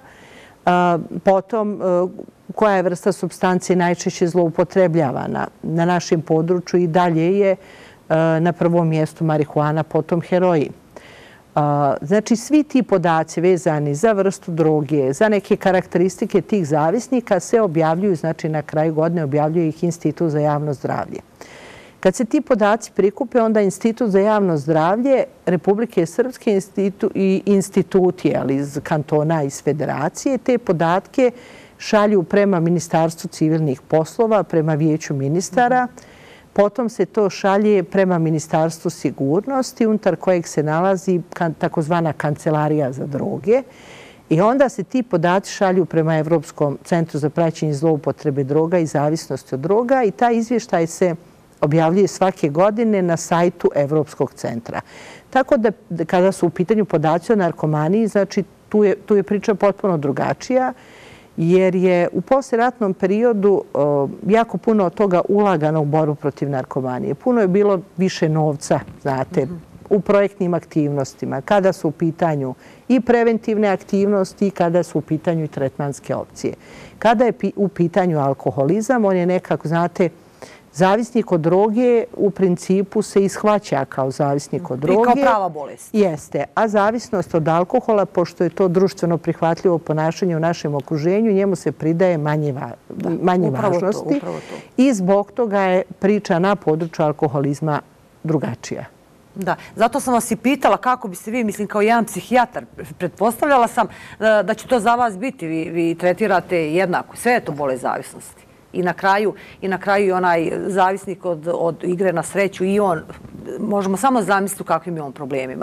Potom, koja je vrsta supstancije najčešće zloupotrebljavana na našem području i dalje je na prvom mjestu marihuana, potom heroin. Znači, svi ti podaci vezani za vrstu droge, za neke karakteristike tih zavisnika se objavljuju, znači na kraju godine objavljuje ih Institut za javno zdravlje. Kad se ti podaci prikupe, onda Institut za javno zdravlje Republike Srpske i instituti iz kantona, iz federacije, te podatke šalju prema Ministarstvu civilnih poslova, prema Vijeću ministara. Potom se to šalje prema Ministarstvu sigurnosti, unutar kojeg se nalazi takozvana kancelarija za droge. I onda se ti podaci šalju prema Evropskom centru za praćenje zloupotrebe droga i zavisnosti od droga i taj izvještaj se objavljuje svake godine na sajtu Evropskog centra. Tako da kada su u pitanju podaci o narkomaniji, znači tu je priča potpuno drugačija, jer je u poslijeratnom periodu jako puno od toga ulagano u borbu protiv narkomanije. Puno je bilo više novca, znate, u projektnim aktivnostima, kada su u pitanju i preventivne aktivnosti i kada su u pitanju i tretmanske opcije. Kada je u pitanju alkoholizam, on je nekako, znate, zavisnik od droge u principu se ishvaća kao zavisnik od droge. I kao prava bolest. Jeste. A zavisnost od alkohola, pošto je to društveno prihvatljivo ponašanje u našem okruženju, njemu se pridaje manje važnosti. I zbog toga je priča na području alkoholizma drugačija. Da, zato sam vas i pitala kako bi se vi, mislim, kao jedan psihijatar, pretpostavljala sam da će to za vas biti. Vi tretirate jednako. Sve je to bolest zavisnosti. I na kraju i onaj zavisnik od igre na sreću i on, možemo samo zamisliti u kakvim je on problemima.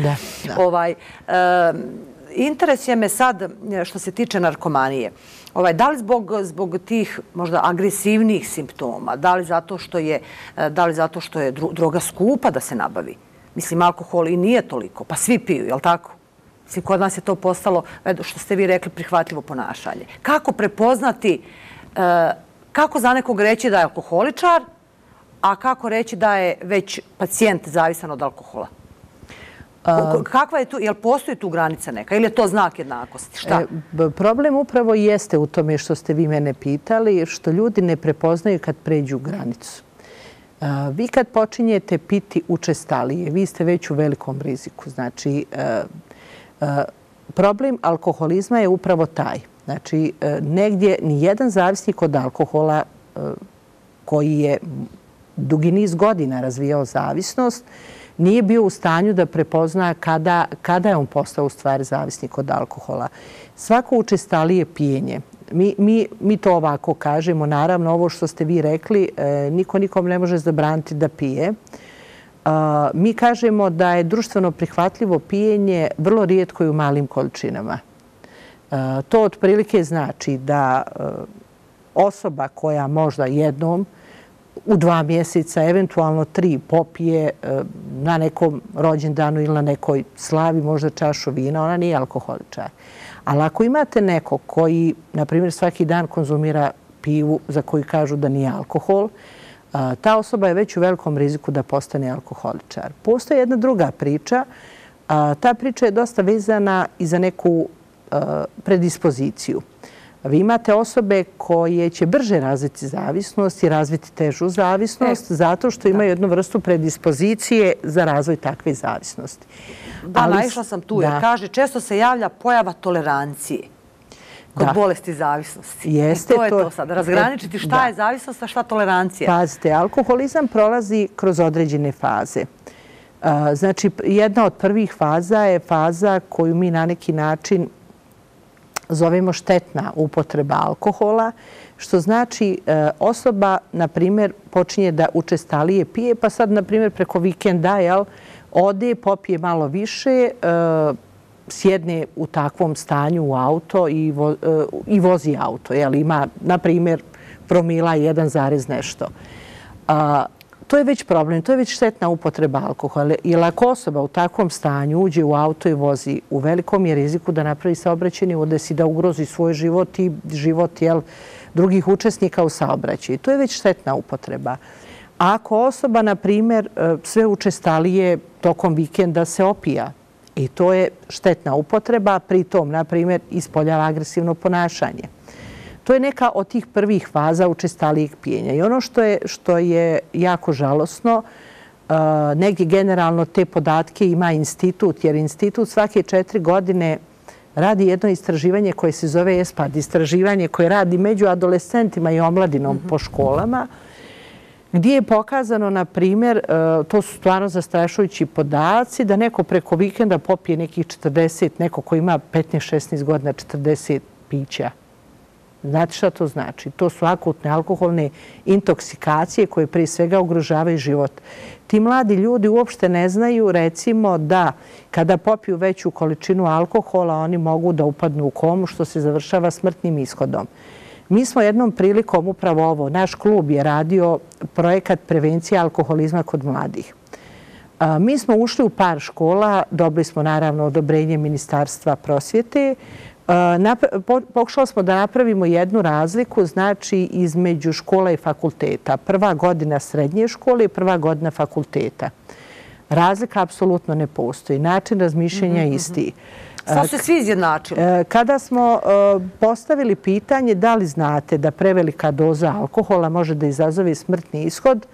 Interesuje me sad što se tiče narkomanije. Da li zbog tih možda agresivnijih simptoma, da li zato što je droga skupa da se nabavi? Mislim, alkohol i nije toliko, pa svi piju, je li tako? Mislim, kod nas je to postalo, što ste vi rekli, prihvatljivo ponašanje. Kako prepoznati, kako za nekog reći da je alkoholičar, a kako reći da je već pacijent zavisan od alkohola? Kakva je tu, je li postoji tu granica neka ili je to znak jednakosti? Šta? Problem upravo jeste u tome što ste vi mene pitali, što ljudi ne prepoznaju kad pređu granicu. Vi kad počinjete piti učestalije, vi ste već u velikom riziku. Znači, problem alkoholizma je upravo taj. Znači, negdje nijedan zavisnik od alkohola koji je dugi niz godina razvijao zavisnost, nije bio u stanju da prepozna kada je on postao u stvari zavisnik od alkohola. Svako učestalije pijenje, mi to ovako kažemo, naravno ovo što ste vi rekli, niko nikom ne može zabraniti da pije. Mi kažemo da je društveno prihvatljivo pijenje vrlo rijetko i u malim količinama. To otprilike znači da osoba koja možda jednom u 2 mjeseca, eventualno 3, popije na nekom rođendanu ili na nekoj slavi možda čašu vina, ona nije alkoholičar. Ali ako imate nekog koji, na primjer, svaki dan konzumira pivu za koju kažu da nije alkohol, ta osoba je već u velikom riziku da postane alkoholičar. Postoji jedna druga priča. Ta priča je dosta vezana i za neku predispoziciju. Vi imate osobe koje će brže razviti zavisnost i razviti težu zavisnost zato što imaju jednu vrstu predispozicije za razvoj takve zavisnosti. Da, naišla sam tu jer kaže često se javlja pojava tolerancije kod bolesti zavisnosti. Jeste, I to je to sad. Razgraničiti šta je zavisnost, a šta tolerancija. Pazite, alkoholizam prolazi kroz određene faze. Znači, jedna od prvih faza je faza koju mi na neki način zovemo štetna upotreba alkohola, što znači osoba, na primjer, počinje da učestalije pije, pa sad, na primjer, preko vikenda ode, popije malo više, sjedne u takvom stanju u auto i vozi auto. Ima, na primjer, promila 1, nešto. To je već problem, to je već štetna upotreba alkohola. Jer ako osoba u takvom stanju uđe u auto i vozi, u velikom je riziku da napravi saobraćajni udes i da ugrozi svoj život i život drugih učesnika u saobraćaju. To je već štetna upotreba. A ako osoba, na primjer, sve učestalije tokom vikenda se opija, i to je štetna upotreba, pritom, na primjer, ispoljava agresivno ponašanje. To je neka od tih prvih faza učestalijeg pijenja. I ono što je jako žalosno, negdje generalno te podatke ima institut, jer institut svake 4 godine radi jedno istraživanje koje se zove ESPAD, istraživanje koje radi među adolescentima i omladinom po školama, gdje je pokazano, na primjer, to su stvarno zastrašujući podaci, da neko preko vikenda popije nekih 40, neko ko ima 15-16 godina, 40 pića. Znate šta to znači? To su akutne alkoholne intoksikacije koje prije svega ugrožavaju život. Ti mladi ljudi uopšte ne znaju, recimo, da kada popiju veću količinu alkohola, oni mogu da upadnu u komu, što se završava smrtnim ishodom. Mi smo jednom prilikom, upravo ovo, naš klub je radio projekat prevencije alkoholizma kod mladih. Mi smo ušli u par škola, dobili smo naravno odobrenje Ministarstva prosvjete. Pokušali smo da napravimo jednu razliku, znači između škola i fakulteta. 1. godina srednje škole i 1. godina fakulteta. Razlika apsolutno ne postoji. Način razmišljanja je isti. Sad se svi izjednačili. Kada smo postavili pitanje da li znate da prevelika doza alkohola može da izazove smrtni ishod,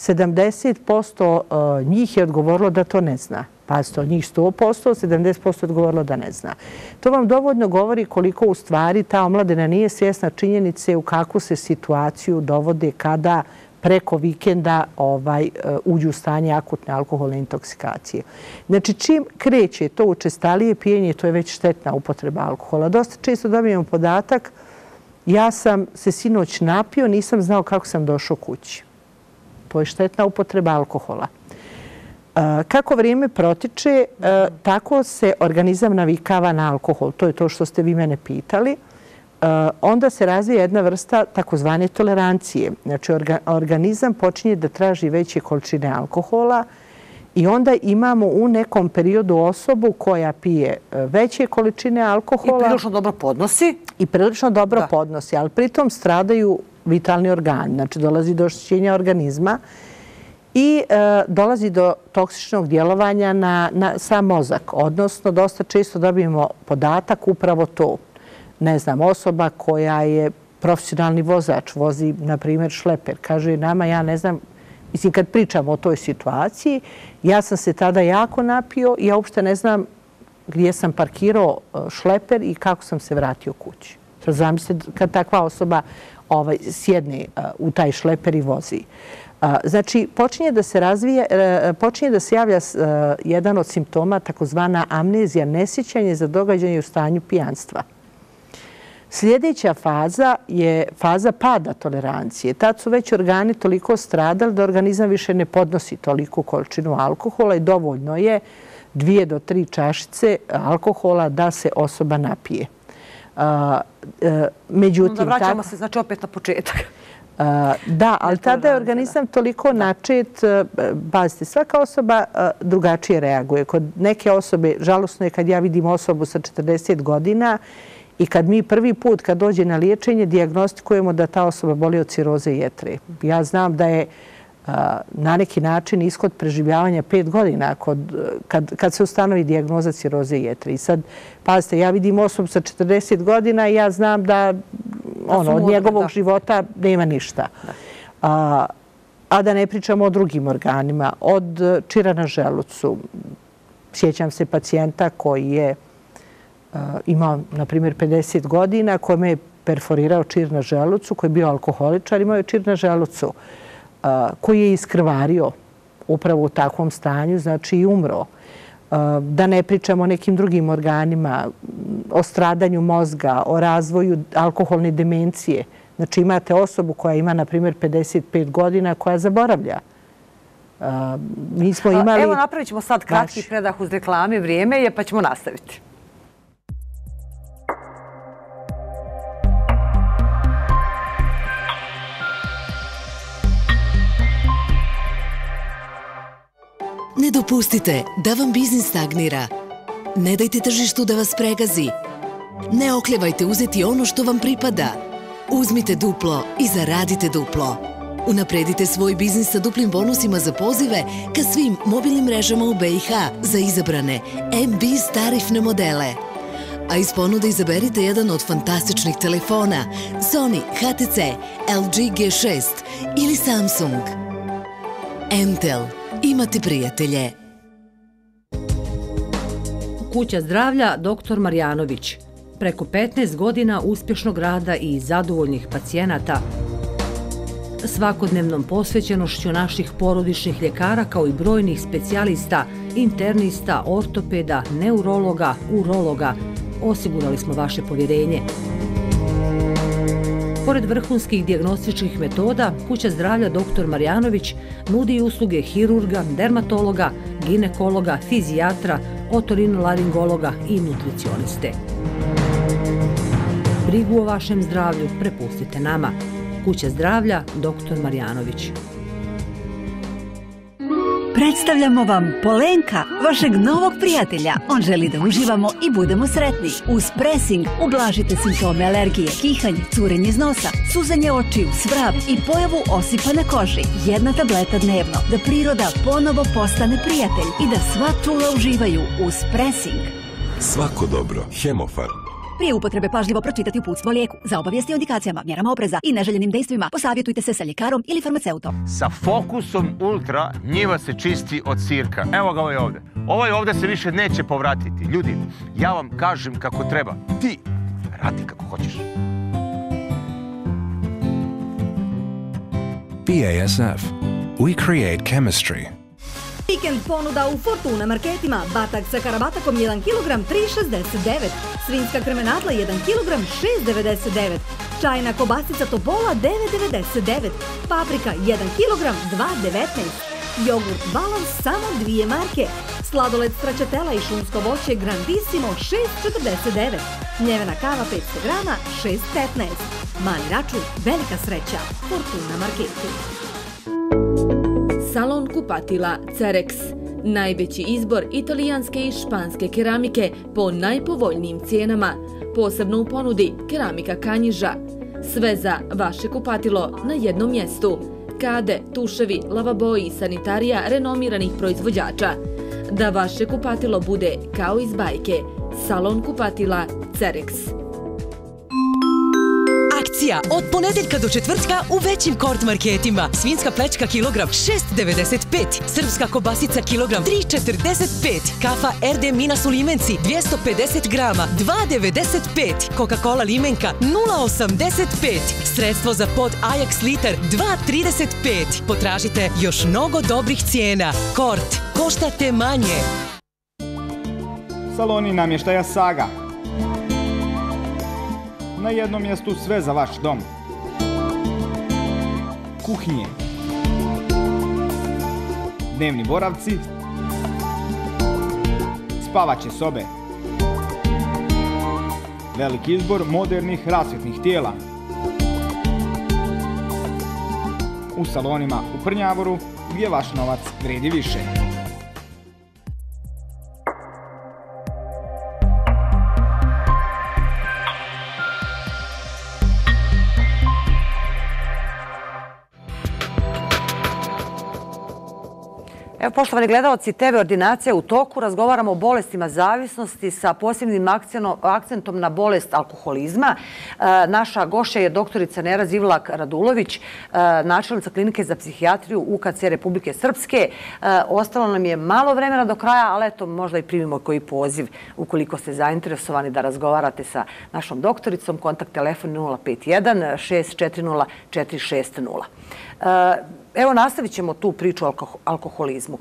70% njih je odgovorilo da to ne zna. Pazite, od njih 100%, 70% odgovorilo da ne zna. To vam dovoljno govori koliko u stvari ta omladina nije svjesna činjenice u kakvu se situaciju dovode kada preko vikenda uđu u stanje akutne alkoholne intoksikacije. Znači, čim kreće to učestalije pijenje, to je već štetna upotreba alkohola. Dosta često dobijemo podatak, ja sam se sinoć napio, nisam znao kako sam došao kući. To je štetna upotreba alkohola. Kako vrijeme protiče, tako se organizam navikava na alkohol. To je to što ste vi mene pitali. Onda se razvija jedna vrsta takozvane tolerancije. Znači, organizam počinje da traži veće količine alkohola i onda imamo u nekom periodu osobu koja pije veće količine alkohola. I prilično dobro podnosi. I prilično dobro podnosi, ali pritom stradaju vitalni organi. Znači, dolazi do oštećenja organizma i dolazi do toksičnog djelovanja na sam mozak. Odnosno, dosta često dobijemo podatak upravo to. Ne znam, osoba koja je profesionalni vozač, vozi, na primjer, šleper, kaže nama, ja ne znam Mislim, kad pričamo o toj situaciji, ja sam se tada jako napio i ja uopšte ne znam gdje sam parkirao šleper i kako sam se vratio kući. Sad zamislite kad takva osoba sjedne u taj šleper i vozi. Znači, počinje da se javlja jedan od simptoma, takozvana amnezija, nesjećanje za događanje u stanju pijanstva. Sljedeća faza je faza pada tolerancije. Tad su već organi toliko stradali da organizam više ne podnosi toliku količinu alkohola i dovoljno je 2 do 3 čašice alkohola da se osoba napije. Onda vraćamo se znači opet na početak. Da, ali tada je organizam toliko načet, pazite, svaka osoba drugačije reaguje. Kod neke osobe, žalosno je kad ja vidim osobu sa 40 godina i kad mi prvi put kad dođe na liječenje dijagnostikujemo da ta osoba boli od ciroze jetre. Ja znam da je na neki način ishod preživljavanja 5 godina kad se ustanovi dijagnoza ciroze jetre. I sad, pazite, ja vidim osobu sa 40 godina i ja znam da od njegovog života nema ništa. A da ne pričamo o drugim organima. Od čira na želucu. Sjećam se pacijenta koji je imao, na primjer, 50 godina, kome je perforirao čir na želucu, koji je bio alkoholičar, imao je čir na želucu, koji je iskrvario upravo u takvom stanju, znači i umro. Da ne pričamo o nekim drugim organima, o stradanju mozga, o razvoju alkoholne demencije. Znači imate osobu koja ima, na primjer, 55 godina koja zaboravlja. Mi smo imali... Evo napravit ćemo sad kratki predah uz reklame, vrijeme je pa ćemo nastaviti. Ne dopustite da vam biznis stagnira. Ne dajte tržištu da vas pregazi. Ne okljevajte uzeti ono što vam pripada. Uzmite duplo i zaradite duplo. Unapredite svoj biznis sa duplim bonusima za pozive ka svim mobilnim mrežama u BiH za izabrane M-Biz tarifne modele. A iz ponude izaberite jedan od fantastičnih telefona Sony, HTC, LG G6 ili Samsung. Entel. Imate prijatelje. Kuća zdravlja dr. Marjanović. Preko 15 godina uspješnog rada i zadovoljnih pacijenata. Svakodnevnom posvećenošću naših porodičnih ljekara kao i brojnih specijalista, internista, ortopeda, neurologa, urologa, osigurali smo vaše povjerenje. Pored vrhunskih dijagnostičkih metoda, Kuća zdravlja dr. Marjanović nudi usluge hirurga, dermatologa, ginekologa, fizijatra, otorinolaringologa i nutricioniste. Brigu o vašem zdravlju prepustite nama. Kuća zdravlja dr. Marjanović. Predstavljamo vam Polenka, vašeg novog prijatelja. On želi da uživamo i budemo sretni. Uz presing ublažite simptome alergije, kihanje, curenje iz nosa, suzanje očiju, svrab i pojavu osipa na koži. 1 tableta dnevno, da priroda ponovo postane prijatelj i da sva čula uživaju uz presing. Svako dobro. Hemofarm. Prije upotrebe pažljivo pročitati uputstvo o lijeku. Za obavijesti o indikacijama, mjerama opreza i neželjenim dejstvima posavjetujte se sa ljekarom ili farmaceutom. Sa Fokusom Ultra njiva se čisti od sirka. Evo ga ovaj ovdje. Ovaj ovdje se više neće povratiti. Ljudi, ja vam kažem kako treba. Ti radi kako hoćeš. BASF. We create chemistry. Vikend ponuda u Fortuna marketima. Batak sa karabatakom 1 kg 3,69. Svinjska kremenatla 1 kg 6,99. Čajna kobasica Topola 9,99. Paprika 1 kg 2,19. Jogurt Balans samo 2 marke. Sladoled Stracciatella i šumsko voće Grandissimo 6,49. Mljevena kava 500 grama 6,15. Mali račun, velika sreća. Fortuna marketi. Salon kupatila Cerex. Najveći izbor italijanske i španske keramike po najpovoljnijim cijenama. Posebno u ponudi keramika Kanjiža. Sve za vaše kupatilo na jednom mjestu. Kade, tuševi, lavaboji i sanitarija renomiranih proizvođača. Da vaše kupatilo bude kao iz bajke. Salon kupatila Cerex. Akcija od ponedeljka do četvrtka u većim Kort marketima. Svinjska plečka kilogram 6,95, srpska kobasica kilogram 3,45, kafa RD Minas u limenci 250 grama 2,95, Coca-Cola limenka 0,85, sredstvo za pod Ajax liter 2,35. Potražite još mnogo dobrih cijena. Kort, koštate manje. Saloni namještaja Saga. Na jednom mjestu sve za vaš dom. Kuhinje, dnevni boravci, spavaće sobe. Veliki izbor modernih rasvjetnih tijela. U salonima u Prnjavoru, gdje vaš novac vredi više. Evo, poštovani gledalci, TV ordinacija u toku. Razgovaramo o bolestima zavisnosti sa posebnim akcentom na bolest alkoholizma. Naša gošća je doktorica Nera Zivlak Radulović, načelnica klinike za psihijatriju UKC Republike Srpske. Ostalo nam je malo vremena do kraja, ali eto, možda i primimo koji poziv ukoliko ste zainteresovani da razgovarate sa našom doktoricom. Kontakt telefon 051 640 460. Evo, nastavit ćemo tu priču o alkoholizmu.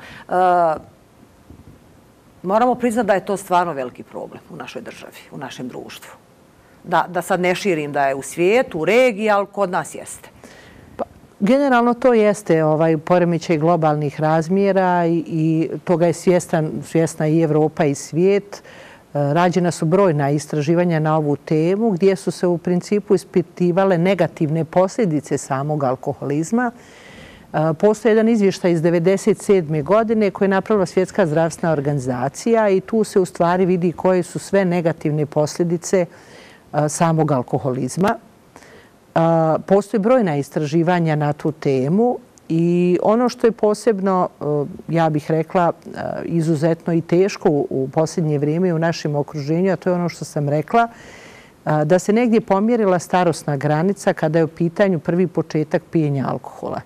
Moramo priznati da je to stvarno veliki problem u našoj državi, u našem društvu. Da sad ne širim da je u svijetu, u regiji, ali kod nas jeste. Generalno to jeste poremećaj globalnih razmjera i toga je svjesna i Evropa i svijet. Rađena su brojna istraživanja na ovu temu gdje su se u principu ispitivale negativne posljedice samog alkoholizma. Postoji jedan izvještaj iz 1997. godine koji je napravila Svjetska zdravstvena organizacija i tu se u stvari vidi koje su sve negativne posljedice samog alkoholizma. Postoji brojna istraživanja na tu temu i ono što je posebno, ja bih rekla, izuzetno i teško u posljednje vrijeme u našem okruženju, a to je ono što sam rekla, da se negdje pomjerila starosna granica kada je u pitanju prvi početak pijenja alkohola.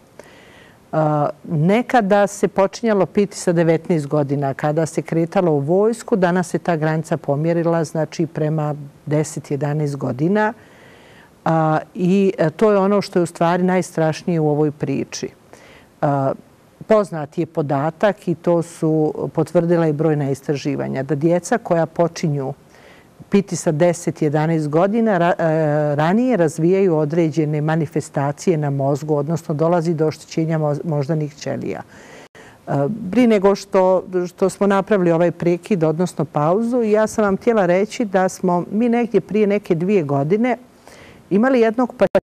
Nekada se počinjalo piti sa 19 godina. Kada se kretalo u vojsku, danas se ta granica pomjerila, znači prema 10-11 godina. I to je ono što je u stvari najstrašnije u ovoj priči. Poznat je podatak i to su potvrdila i brojna istraživanja, da djeca koja počinju piti sa 10-11 godina ranije razvijaju određene manifestacije na mozgu, odnosno dolazi do oštećenja moždanih ćelija. Prije nego što smo napravili ovaj prekid, odnosno pauzu, ja sam vam htjela reći da smo mi negdje prije neke 2 godine imali jednog pacijenta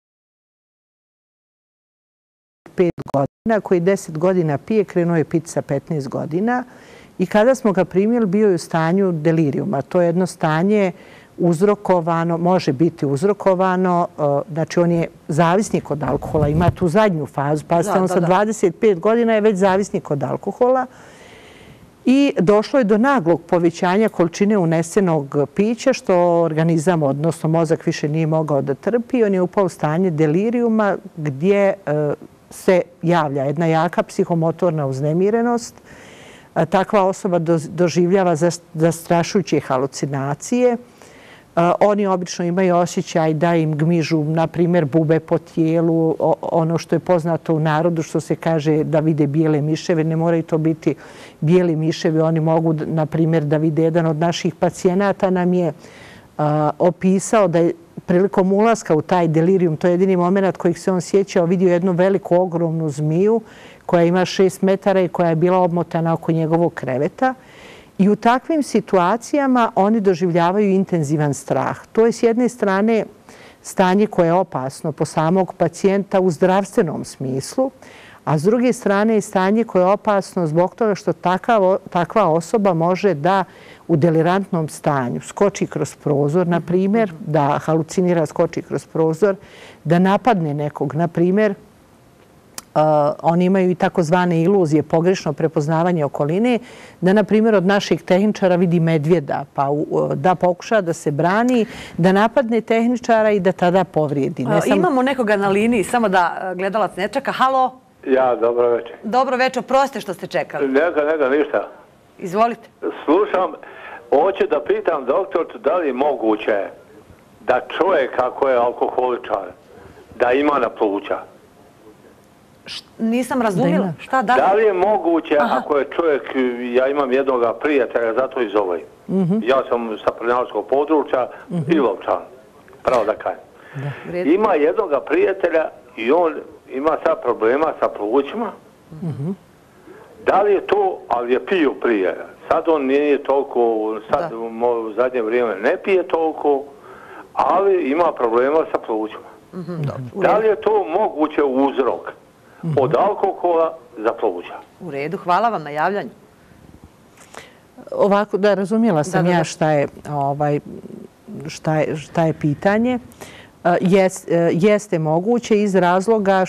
5 godina koji 10 godina pije, krenuo je piti sa 15 godina. I kada smo ga primili, bio je u stanju delirijuma. To je jedno stanje uzrokovano, može biti uzrokovano, znači on je zavisnik od alkohola, ima tu zadnju fazu, pa on sa 25 godina je već zavisnik od alkohola i došlo je do naglog povećanja količine unesenog pića, što organizam, odnosno mozak, više nije mogao da trpi. On je upao u stanje delirijuma gdje se javlja jedna jaka psihomotorna uznemirenost. Takva osoba doživljava zastrašujuće halucinacije. Oni obično imaju osjećaj da im gmižu, na primjer, bube po tijelu, ono što je poznato u narodu, što se kaže da vide bijele miševe. Ne moraju to biti bijeli miševi, oni mogu, na primjer, da vide. Jedan od naših pacijenata nam je opisao da je prilikom ulaska u taj delirijum, to je jedini moment kojih se on sjećao, vidio jednu veliku, ogromnu zmiju koja ima 6 metara i koja je bila obmotana oko njegovog kreveta. I u takvim situacijama oni doživljavaju intenzivan strah. To je s jedne strane stanje koje je opasno po samog pacijenta u zdravstvenom smislu, a s druge strane je stanje koje je opasno zbog toga što takva osoba može da u delirantnom stanju skoči kroz prozor, na primjer, da halucinira, skoči kroz prozor, da napadne nekog, na primjer, oni imaju i takozvane iluzije, pogrešno prepoznavanje okoline, da, na primjer, od naših tehničara vidi medvjeda, pa da pokuša da se brani, da napadne tehničara i da tada povrijedi. Imamo nekoga na liniji, samo da gledalac ne čeka. Halo? Ja, dobro večer. Dobro večer, prostite što ste čekali. Neka, ništa. Izvolite. Slušam, hoću da pitam doktor da li je moguće da čovjek ako je alkoholičar, da ima na pluća. Nisam razumjela. Šta da? Da li je moguće ako je čovjek, ja imam jednoga prijatelja, zato i zove. Ja sam sa Prnjavskog područja i Lovčan, pravo da kažem. Ima jednoga prijatelja i on ima sad problema sa plućima. Da li je to, ali je pio prije. Sad on nije toliko, sad u zadnje vrijeme ne pije toliko, ali ima problema sa plućima. Da li je to moguće uzrok od alkohola za pluća? U redu, hvala vam na javljanju. Ovako, da, razumjela sam ja šta je pitanje. Jeste moguće iz razloga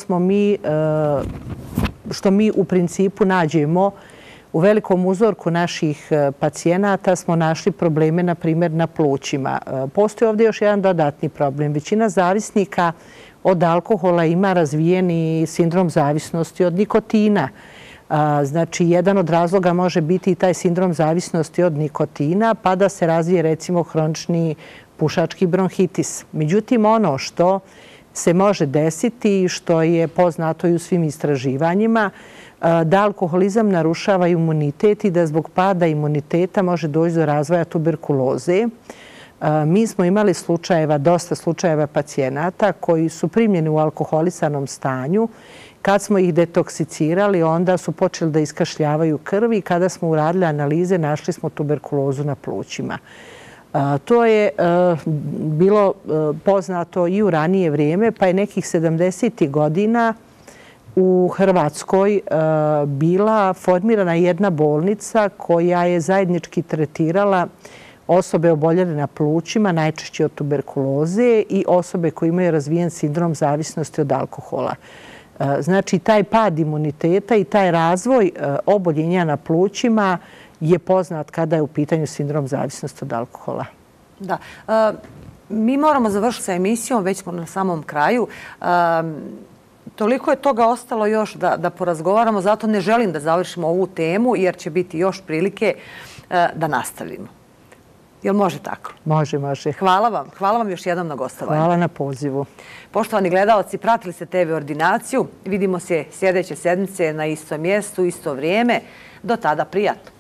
što mi u principu nađemo u velikom uzorku naših pacijenata smo našli probleme, na primjer, na plućima. Postoji ovdje još jedan dodatni problem. Većina zavisnika od alkohola ima razvijeni sindrom zavisnosti od nikotina. Znači, jedan od razloga može biti i taj sindrom zavisnosti od nikotina, pa da se razvije, recimo, hronični pušački bronhitis. Međutim, ono što se može desiti, što je poznato i u svim istraživanjima, da alkoholizam narušava imunitet i da zbog pada imuniteta može doći do razvoja tuberkuloze. Mi smo imali dosta slučajeva pacijenata koji su primljeni u alkoholisanom stanju. Kad smo ih detoksicirali, onda su počeli da iskašljavaju krv i kada smo uradili analize, našli smo tuberkulozu na plućima. To je bilo poznato i u ranije vrijeme, pa je nekih 70. godina u Hrvatskoj bila formirana jedna bolnica koja je zajednički tretirala osobe oboljele na plućima, najčešće od tuberkuloze, i osobe koje imaju razvijen sindrom zavisnosti od alkohola. Znači, taj pad imuniteta i taj razvoj oboljenja na plućima je poznat kada je u pitanju sindrom zavisnosti od alkohola. Da. Mi moramo završiti sa emisijom, već smo na samom kraju. Toliko je toga ostalo još da porazgovaramo, zato ne želim da završimo ovu temu, jer će biti još prilike da nastavimo. Jel može tako? Može. Hvala vam. Hvala vam još jednom na gostovanju. Hvala na pozivu. Poštovani gledalci, pratili ste TV Ordinaciju. Vidimo se sljedeće sedmice na istom mjestu, isto vrijeme. Do tada, prijatno.